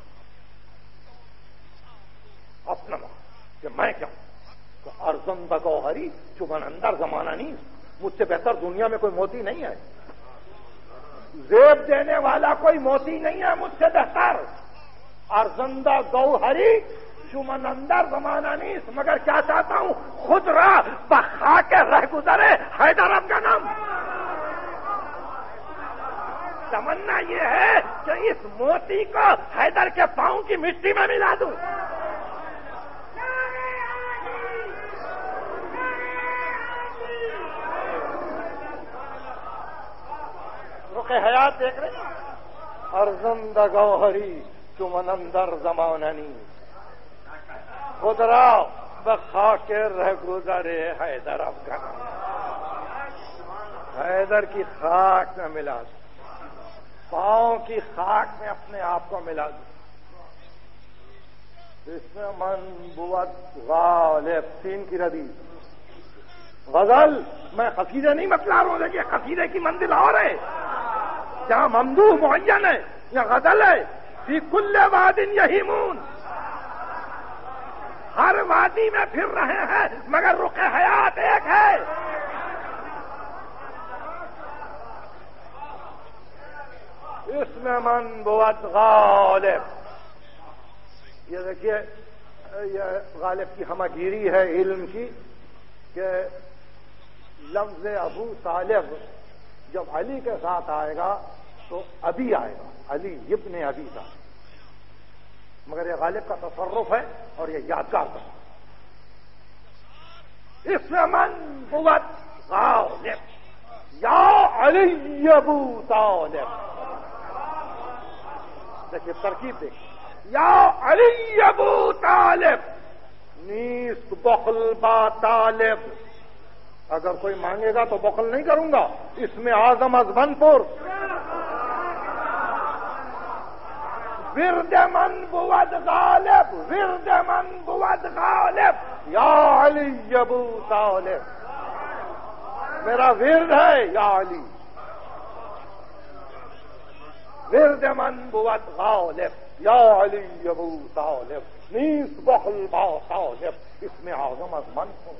S1: اپنا مقام کہ میں کیا تو ارزندہ گوہری چبن اندر زمانہ نہیں. مجھ سے بہتر دنیا میں کوئی موتی نہیں ہے. زیب دینے والا کوئی موتی نہیں ہے مجھ سے بہتر. ارزندہ گوہری چمن اندر زمانہ نہیں. مگر کیا چاہتا ہوں خود راہ بخا کے رہ گزرے حیدر اب کا نام. تمنا یہ ہے کہ اس موتی کو حیدر کے پاؤں کی مٹی میں ملا دوں. رخ حیات دیکھ رہے ہیں. ارزندہ گوہری چمن اندر زمانہ نہیں. خود را بخا کے رہ گزرے حیدر اب کا نام. حیدر کی خاک میں ملا دوں. پاؤں کی خاک میں اپنے آپ کو ملا دوں. اس میں من بوت غالب تین کی ردی غزل. میں قصیدے نہیں بتلا رہا ہوں لیکن قصیدے کی منزل اور ہے. جہاں ممدوح معین ہے یا غزل ہے. فی کل واد یہیمون. ہر وادی میں پھر رہے ہیں مگر رخ حیات ایک ہے. اس میں من بوت غالب. یہ دیکھیے یہ غالب کی ہمگیری ہے علم کی کہ لفظ ابو طالب جب علی کے ساتھ آئے گا تو ابھی آئے گا. علی ابن ابی طالب. مگر یہ غالب کا تصرف ہے اور یہ یادگار کا. اس میں من بوت غالب یا علی ابو طالب. دیکھیے ترکیب دیکھیے. یا علی ابو طالب نیست بخل با طالب. اگر کوئی مانگے گا تو بخل نہیں کروں گا. اس میں اعظم از بن پور. ورد من بود غالب. ورد من بود غالب یا علی ابو طالب. میرا ورد ہے یا علی. ورد من بود غالب یا علی ابو طالب نیست بخل با طالب. اس میں اعظم از من پور.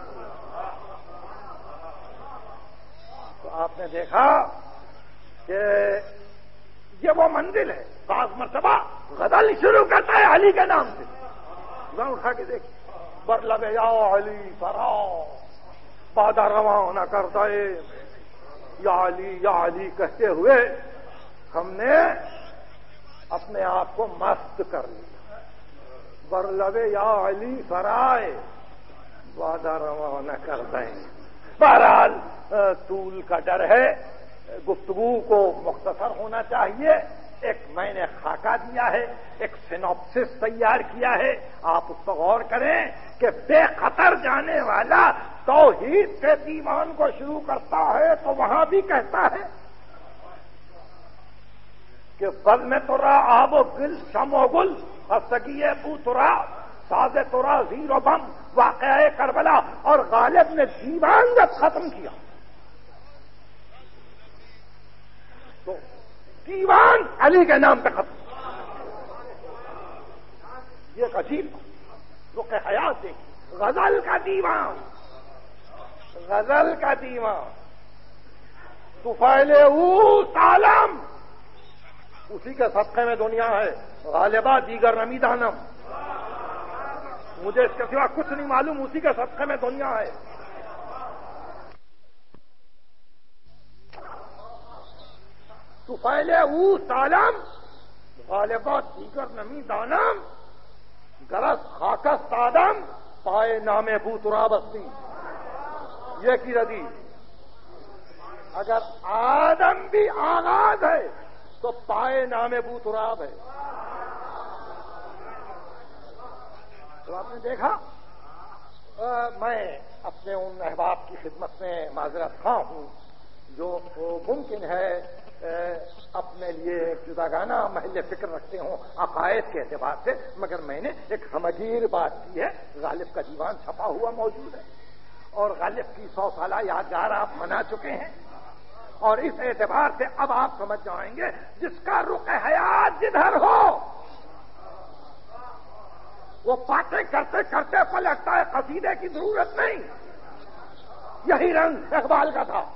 S1: تو آپ نے دیکھا کہ یہ وہ منزل ہے. بعض مرتبہ غزل شروع کرتا ہے علی کے نام سے. ذرا اٹھا کے دیکھ. برلب یا علی فرا بادہ روانہ کر دے. یا علی یا علی کہتے ہوئے ہم نے اپنے آپ کو مست کر لیا. برلب یا علی فرائے بادہ روانہ کر دیں. بہرحال طول کا ڈر ہے. گفتگو کو مختصر ہونا چاہیے. ایک میں نے خاکہ دیا ہے, ایک سینوپسس تیار کیا ہے. آپ اس پر غور کریں کہ بے خطر جانے والا توحید کے دیوان کو شروع کرتا ہے تو وہاں بھی کہتا ہے کہ بز میں ترا آب و گل شم و گل خستگی بو ترا ساز ترا زیر و بم واقعہ کربلا. اور غالب نے دیوان جب ختم کیا تو دیوان علی کے نام پہ ختم. یہ ایک عجیب رخ حیات دیکھی. غزل کا دیوان. غزل کا دیوان تو پہلے او سالم اسی کے صدقے میں دنیا ہے. غالبہ دیگر نمی دانم. مجھے اس کے سوا کچھ نہیں معلوم. اسی کے صدقے میں دنیا ہے. تو پہلے او سالم غالبہ دیگر نمی دانم گرس خاکست آدم پائے نام بو ترا بستی. یہ کی ردی. اگر آدم بھی آغاز ہے تو پائے نام بو تراب ہے. تو آپ نے دیکھا آ, میں اپنے ان احباب کی خدمت میں معذرت خواہ ہوں جو ممکن ہے
S2: اپنے لیے ایک جداگانہ محل فکر رکھتے ہوں عقائد کے اعتبار سے، مگر میں نے ایک ہمگیر بات کی ہے۔ غالب کا دیوان چھپا ہوا موجود ہے اور غالب کی سو سالہ یادگار آپ منا چکے ہیں، اور اس اعتبار سے اب آپ سمجھ جائیں گے جس کا رخ حیات جدھر ہو وہ باتیں کرتے کرتے پلٹتا ہے، قصیدے کی ضرورت نہیں۔ یہی رنگ اقبال کا تھا،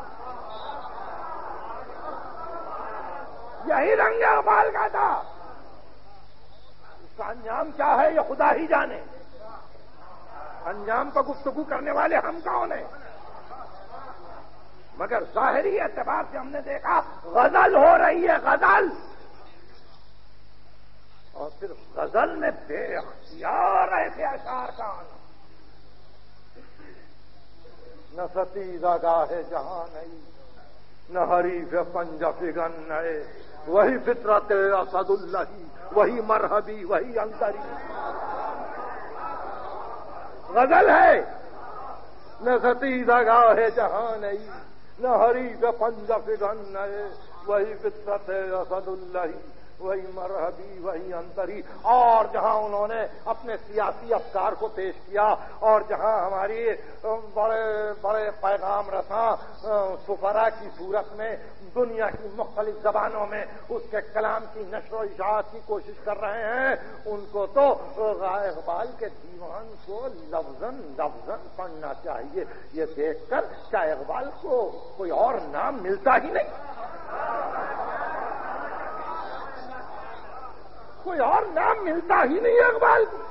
S2: یہی رنگ اقبال کا تھا۔ اس کا انجام کیا ہے یہ خدا ہی جانے، انجام پر گفتگو کرنے والے ہم کون ہیں؟ مگر ظاہری اعتبار سے ہم نے دیکھا غزل ہو رہی ہے، غزل، اور پھر غزل میں بے اختیار ایسے اشعار کا آنا، نہ ستیزہ گاہ جہاں نہیں، نہ حریف پنجہ فگن نئے، وہی فطرت اسد اللہ، وہی مرحبی، وہی انتری۔ غزل ہے، نہ ستیزہ گاہ جہاں نہیں، نہ حریف پنجہ فگن نئے، وہی فطرت اسد اللہ، وہی مرحبی، وہی انتری۔ اور جہاں انہوں نے اپنے سیاسی افکار کو پیش کیا اور جہاں ہماری بڑے بڑے پیغام رساں سفراء کی صورت میں دنیا کی مختلف زبانوں میں اس کے کلام کی نشر و اشاعت کی کوشش کر رہے ہیں، ان کو تو اقبال کے دیوان کو لفظاً لفظاً پڑھنا چاہیے۔ یہ دیکھ کر کیا اقبال کو کوئی اور نام ملتا ہی نہیں؟ کوئی اور نام ملتا ہی نہیں ہے اقبال کو۔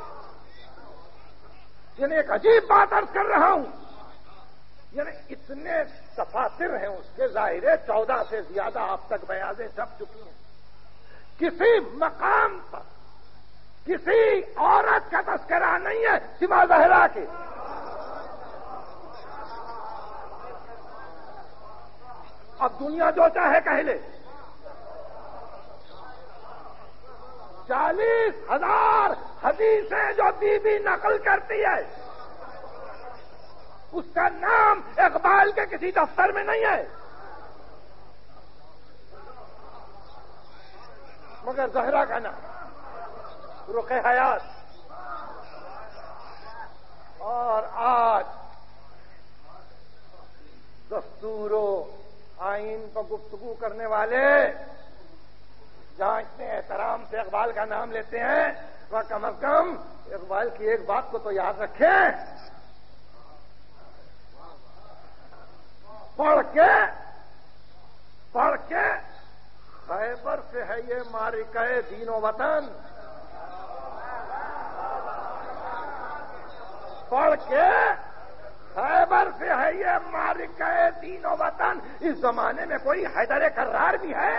S2: یعنی ایک عجیب بات عرض کر رہا ہوں، یعنی اتنے دفاتر ہیں اس کے، ظاہر ہے چودہ سے زیادہ آپ تک بیاضیں چھپ چکی ہیں، کسی مقام پر کسی عورت کا تذکرہ نہیں ہے سوا زہرا کے۔ اب دنیا جو چاہے کہہ لے، چالیس ہزار حدیثیں جو بی بی نقل کرتی ہے اس کا نام اقبال کے کسی دفتر میں نہیں ہے، مگر زہرا کا نام، رخ حیات۔ اور آج دستور و آئین پر گفتگو کرنے والے جہاں اتنے احترام سے اقبال کا نام لیتے ہیں، وہ کم از کم اقبال کی ایک بات کو تو یاد رکھیں، پڑھ کے پڑھ کے خیبر سے ہے یہ معرکہ دین و وطن، پڑھ کے خیبر سے ہے یہ معرکہ دین و وطن۔ اس زمانے میں کوئی حیدر کرار بھی ہے؟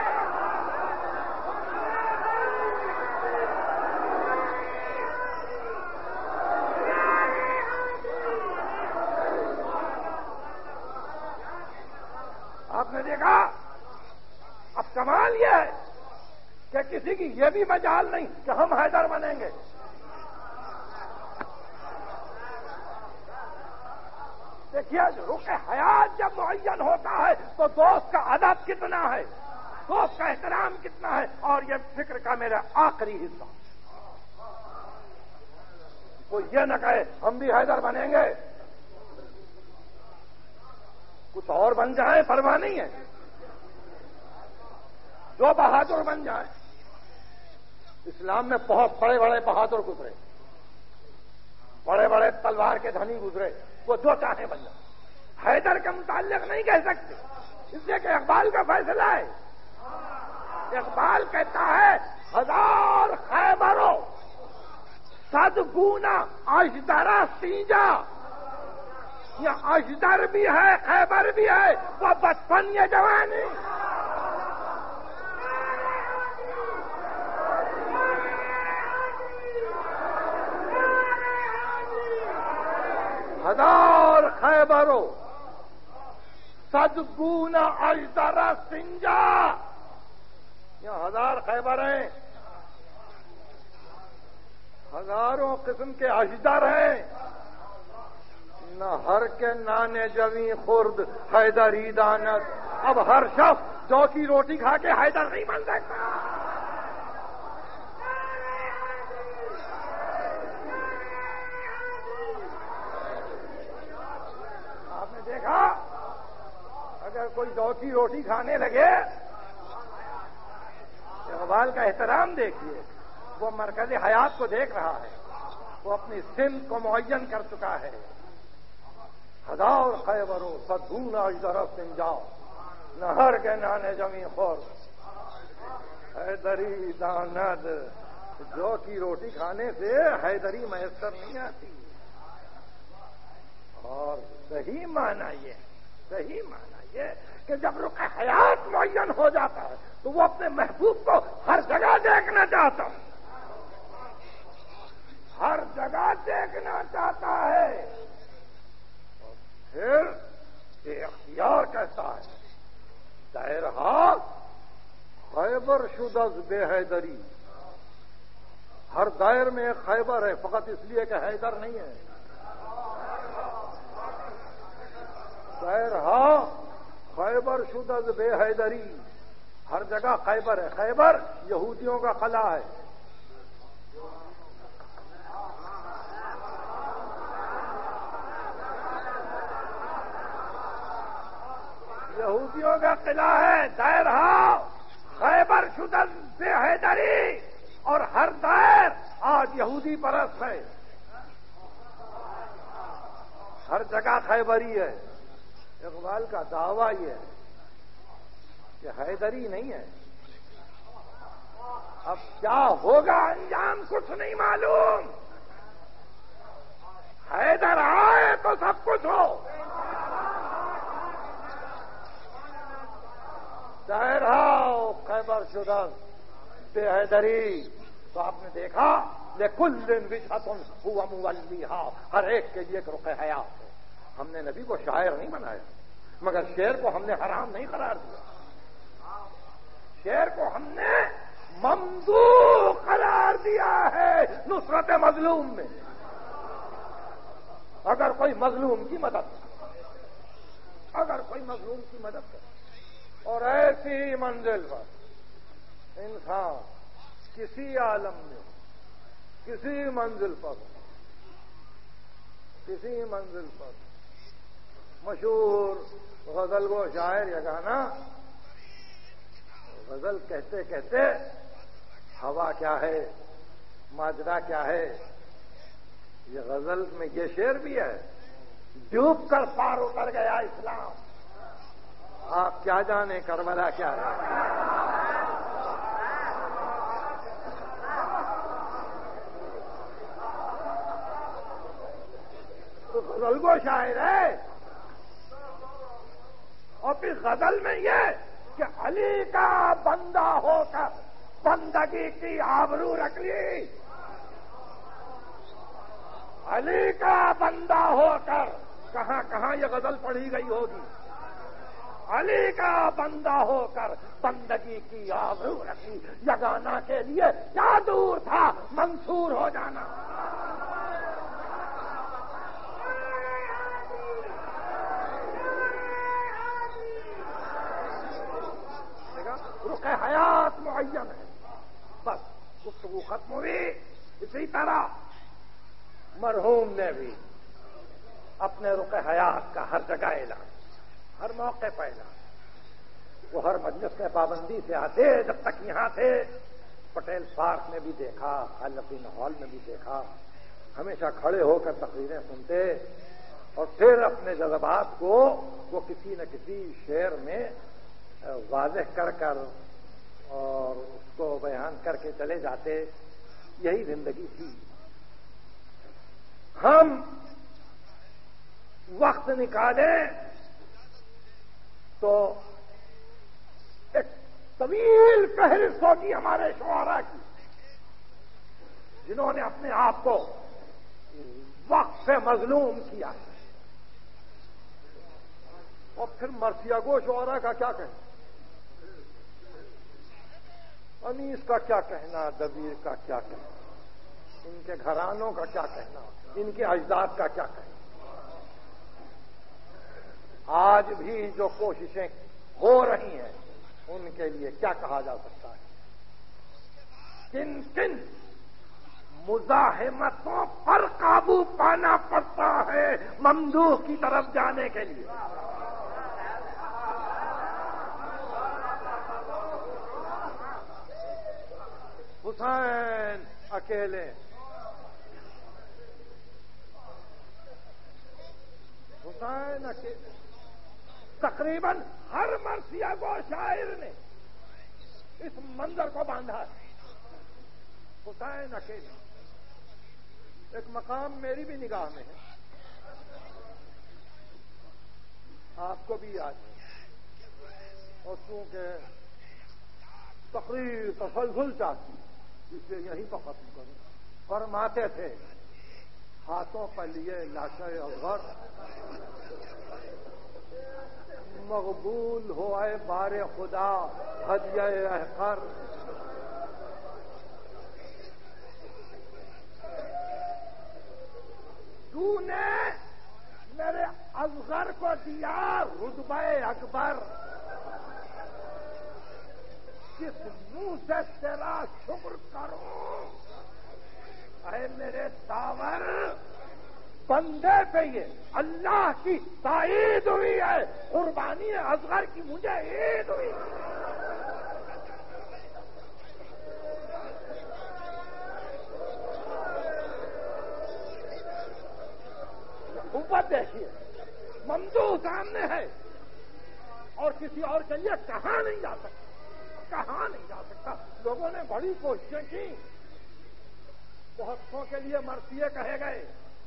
S2: آپ نے دیکھا اب کمال یہ ہے کہ کسی کی یہ بھی مجال نہیں کہ ہم حیدر بنیں گے۔ دیکھیے رخ حیات جب معین ہوتا ہے تو دوست کا ادب کتنا ہے، دوست کا احترام کتنا ہے۔ اور یہ فکر کا میرا آخری حصہ، کوئی یہ نہ کہے ہم بھی حیدر بنیں گے، کچھ اور بن جائیں پرواہ نہیں ہے، جو بہادر بن جائیں۔ اسلام میں بہت بڑے بڑے بہادر گزرے، بڑے بڑے تلوار کے دھنی گزرے، وہ جو چاہیں بن جائیں۔ حیدر کے متعلق نہیں کہہ سکتے، اس لیے کہ اقبال کا فیصلہ ہے۔ اقبال کہتا ہے ہزار خیبروں صد گونا اژدرا سینجا، یہ اژدر بھی ہے خیبر بھی ہے، وہ بچپن یہ جوانی۔ ہزار خیبروں صد گونا اژدرا سینجا، یہ ہزار خیبر ہیں، ہزاروں قسم کے اژدر ہیں، نہ ہر کے نانے جویں خرد حیدری دانت۔ اب ہر شخص जौ की रोटी खा के हैदर नहीं बन सकता। आपने देखा अगर कोई जौ की रोटी खाने लगे, इकबाल का एहतराम देखिए, वो मरकज हयात को देख रहा है, वो अपनी सिमत को मुअय्यन कर चुका है। हजार खैबरो सदूना इधर सिंजाओ नहर के नाने जमी खोर हैदरी दानद। जौ की रोटी खाने से हैदरी मैसर नहीं आती। और सही माना ये सही माना ये कि जब रुख हयात मुअय्यन हो जाता है तो वो अपने महबूब को हर जगह देखना चाहता है, हर जगह देखना चाहता है। और फिर इख्तियार कहता है दायरहा खैबर शुदज बेहैदरी। हर दायर में एक खैबर है, फकत इसलिए कि हैदर नहीं है। दायरहा खैबर शुदज बेहैदरी, हर जगह खैबर है। खैबर यहूदियों का कला है। यहूदियों का किला है। दायरहा खैबर शुदज से हैदरी, और हर दायर आज यहूदी परस्त है। हर जगह खैबरी है। इकबाल का दावा ये है कि हैदरी नहीं है। अब क्या होगा अंजाम कुछ नहीं मालूम। हैदर आए तो सब कुछ हो। दायरहा खैबर शुदज बेहैदरी। तो आपने देखा ले कुल दिन विछतुन हुआ मुवल्लिहा, हर एक के लिए एक रुख हयात है। हमने नबी को शायर नहीं बनाया, मगर शेर को हमने हराम नहीं करार दिया। शेर को हमने ममदू करार दिया है नुसरत मजलूम में। अगर कोई मजलूम की मदद अगर कोई मजलूम की मदद करे और ऐसी मंजिल पर इंसान किसी आलम में किसी मंजिल पर किसी मंजिल पर मशहूर गजल को शायर ये गाना, गजल कहते कहते हवा क्या है माजरा क्या है, ये गजल में ये शेर भी है। डूब कर पार उतर गया इस्लाम, आप क्या जाने करबला क्या है। तो गजल को शायर है। और फिर गजल में ये कि अली का बंदा होकर बंदगी की आबरू रख ली। अली का बंदा होकर कहां कहां ये गजल पढ़ी गई होगी। अली का बंदा होकर बंदगी की आबरू रखी, यगाना के लिए क्या दूर था मंसूर हो जाना। रुख हयात मुअय्यन है, बस गुफ्तगू खत्म हुई। इसी तरह मरहूम ने भी अपने रुख हयात का हर जगह ऐलान, हर मौके पर ऐलान। वो हर मजलिस में पाबंदी से आते, जब तक यहां थे पटेल पार्क में भी देखा, खालफीन हॉल में भी देखा, हमेशा खड़े होकर तकरीरें सुनते और फिर अपने जज्बात को वो किसी न किसी शेर में वाज़ेह कर कर और उसको बयान करके चले जाते। यही जिंदगी थी। हम वक्त निकालें तो एक तवील फहरिस्त होगी हमारे शुआरा की, जिन्होंने अपने आप को वक्त से मजलूम किया। और फिर मर्सिया गो शुआरा का क्या कहना, अनीस का क्या कहना, दबीर का क्या कहना, इनके घरानों का क्या कहना, इनके अजदाद का क्या कहना। आज भी जो कोशिशें हो रही हैं ان کے لیے کیا کہا جا سکتا ہے؟ کن کن مزاحمتوں پر قابو پانا پڑتا ہے ممدوح کی طرف جانے کے لیے؟ حسین اکیلے، حسین اکیلے، تقریباً ہر مرثیہ کو شاعر نے اس منظر کو باندھا ہے۔ حسین اکیلے، ایک مقام میری بھی نگاہ میں ہے، آپ کو بھی یاد ہے، اور چونکہ تقریر تسلسل چاہتی اس لیے یہیں پر ختم کروں۔ فرماتے تھے ہاتھوں پر لیے لاشے اصغر، مقبول ہو اے بار خدا ہدیہ احقر، تو نے میرے اصغر کو دیا رتبہ اکبر، کس منہ سے تیرا شکر کروں اے میرے داور، بندے پہ یہ اللہ کی تائید ہوئی ہے، قربانی اصغر کی مجھے عید ہوئی۔ اوپر دیکھیے، ممدوح سامنے ہے اور کسی اور کے لیے کہا نہیں جا سکتا، کہا نہیں جا سکتا۔ لوگوں نے بڑی کوششیں کی، بہتوں کے لیے مرثیے کہے گئے،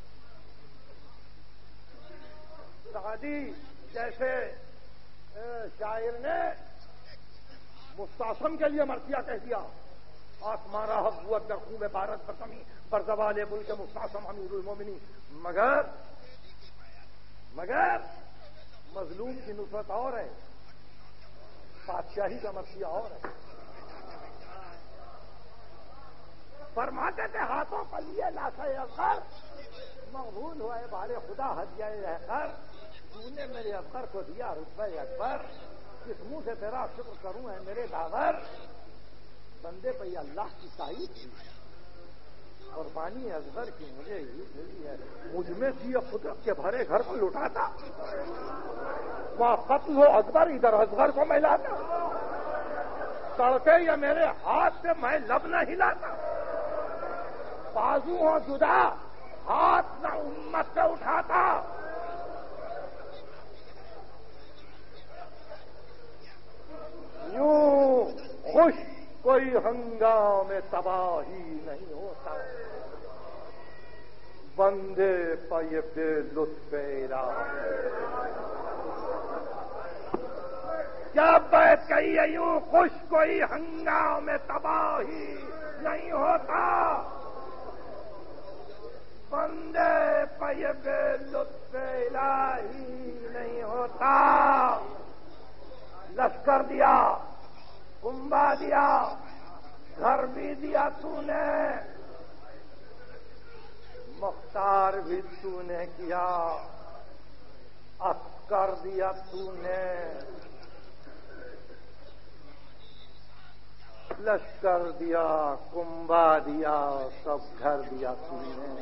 S2: سعدی جیسے شاعر نے مستعصم کے لیے مرثیہ کہہ دیا، آسمان راہ قوت در خوب بارت برتمی بر زوال ملک مستعصم امیر المومنین، مگر مگر مظلوم کی نصرت اور ہے، بادشاہی کا مرثیہ اور ہے۔ فرماتے تھے ہاتھوں پر لیے لاشے اصغر، مقبول ہوا ہے بار خدا ہدیہ احقر، تو نے میرے اصغر کو دیا رتبہ اکبر، کس منہ سے تیرا شکر کروں ہے میرے داور، بندے پہ یہ اللہ کی تائید کی، قربانی اصغر کی مجھے ہی ملی ہے، مجھ میں سی قدرت کے بھرے گھر کو لٹاتا، وہاں قتل ہو اکبر، ادھر اصغر کو میں لاتا، تڑپے یا میرے ہاتھ سے میں لب نہ ہلاتا، بازو ہو جدا ہاتھ نہ امت سے اٹھاتا، یوں خوش کوئی ہنگام تباہی نہیں ہوتا، بندے پہ یہ بے لطف الہی، کیا بات کہی ہے، یوں خوش کوئی ہنگام تباہی نہیں ہوتا، بندے پہ یہ بے لطف الہی نہیں ہوتا، لشکر دیا، کنبا دیا، گھر بھی دیا تو نے، مختار بھی تو نے کیا، عسکر دیا تو نے، لشکر دیا، کنبا دیا، سب گھر دیا تو نے،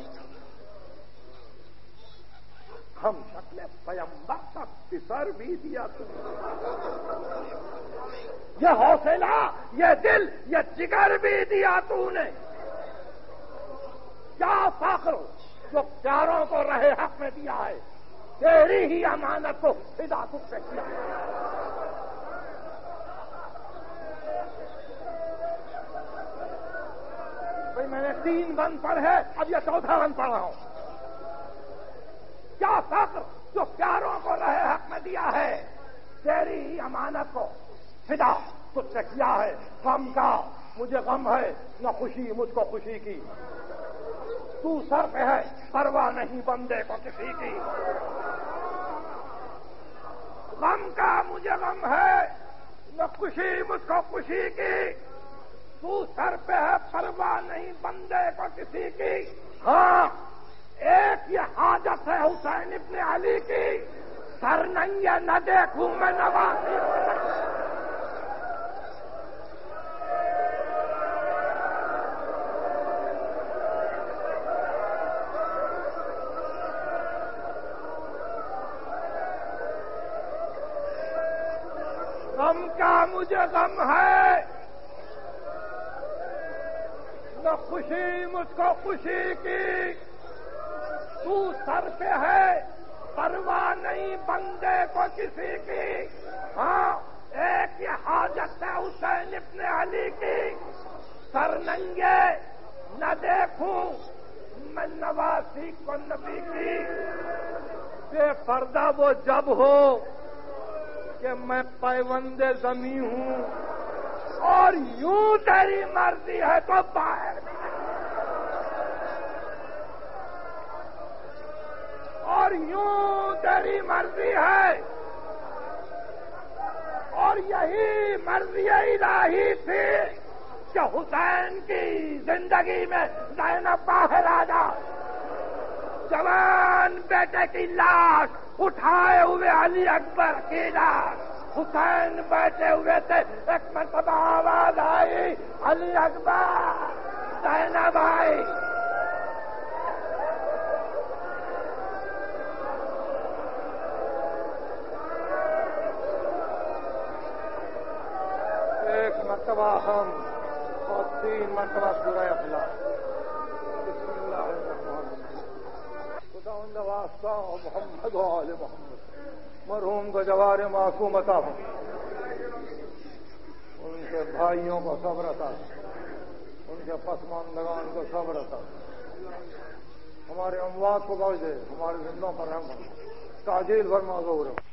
S2: ہم شکل پیمبر کا پسر بھی دیا تو نے، یہ حوصلہ، یہ دل، یہ جگر بھی دیا تو نے، کیا فخر جو پیاروں کو رہے حق میں دیا ہے، تیری ہی امانت کو فدا تجھ پہ کیا ہے۔ بھائی میں نے تین بند پڑھے، اب یہ چوتھا بند پڑھ رہا ہوں، کیا فخر جو پیاروں کو رہے حق میں دیا ہے، تیری ہی امانت کو فدا تجھ سے کیا ہے، غم کا مجھے غم ہے نہ خوشی مجھ کو خوشی کی، تو سر پہ ہے پرواہ نہیں بندے کو کسی کی، غم کا مجھے غم ہے نہ خوشی مجھ کو خوشی کی، تو سر پہ ہے پرواہ نہیں بندے کو کسی کی، ہاں ایک یہ حاجت ہے حسین ابن علی کی، سر نہیں ہے نہ دیکھوں میں نواسی، غم کا مجھے غم ہے، نہ خوشی مجھ کو خوشی کی، تو سر پہ ہے پرواہ نہیں بندے کو کسی کی، ہاں ایک یہ حاجت ہے حسین ابن علی کی، سر ننگے نہ دیکھوں میں نواسی کو نبی کی، بے پردہ وہ جب ہو کہ میں پیوند زمیں ہوں، اور یوں تیری مرضی ہے تو باہر، اور یوں تیری مرضی ہے، اور یہی مرضی الہی تھی کہ حسین کی زندگی میں زینب باہر آ جا، جوان بیٹے کی لاش اٹھائے ہوئے علی اکبر کی لاش، حسین بیٹھے ہوئے تھے، ایک مرتبہ آواز آئی علی اکبر زینب آئی، ایک مرتبہ ہم اور تین مرتبہ سورہ اخلاص، بسم اللہ الرحمن الرحیم، خدا ان واسطہ محمد و آل محمد، مرحوم کو جوار معصوم عطا ہو، ان کے بھائیوں کو صبر عطا ہو، ان کے پسماندگان کو صبر عطا ہو، ہمارے اموات کو بخش دے، ہمارے زندوں پر رحم فرما، تعجیل فرما ظہور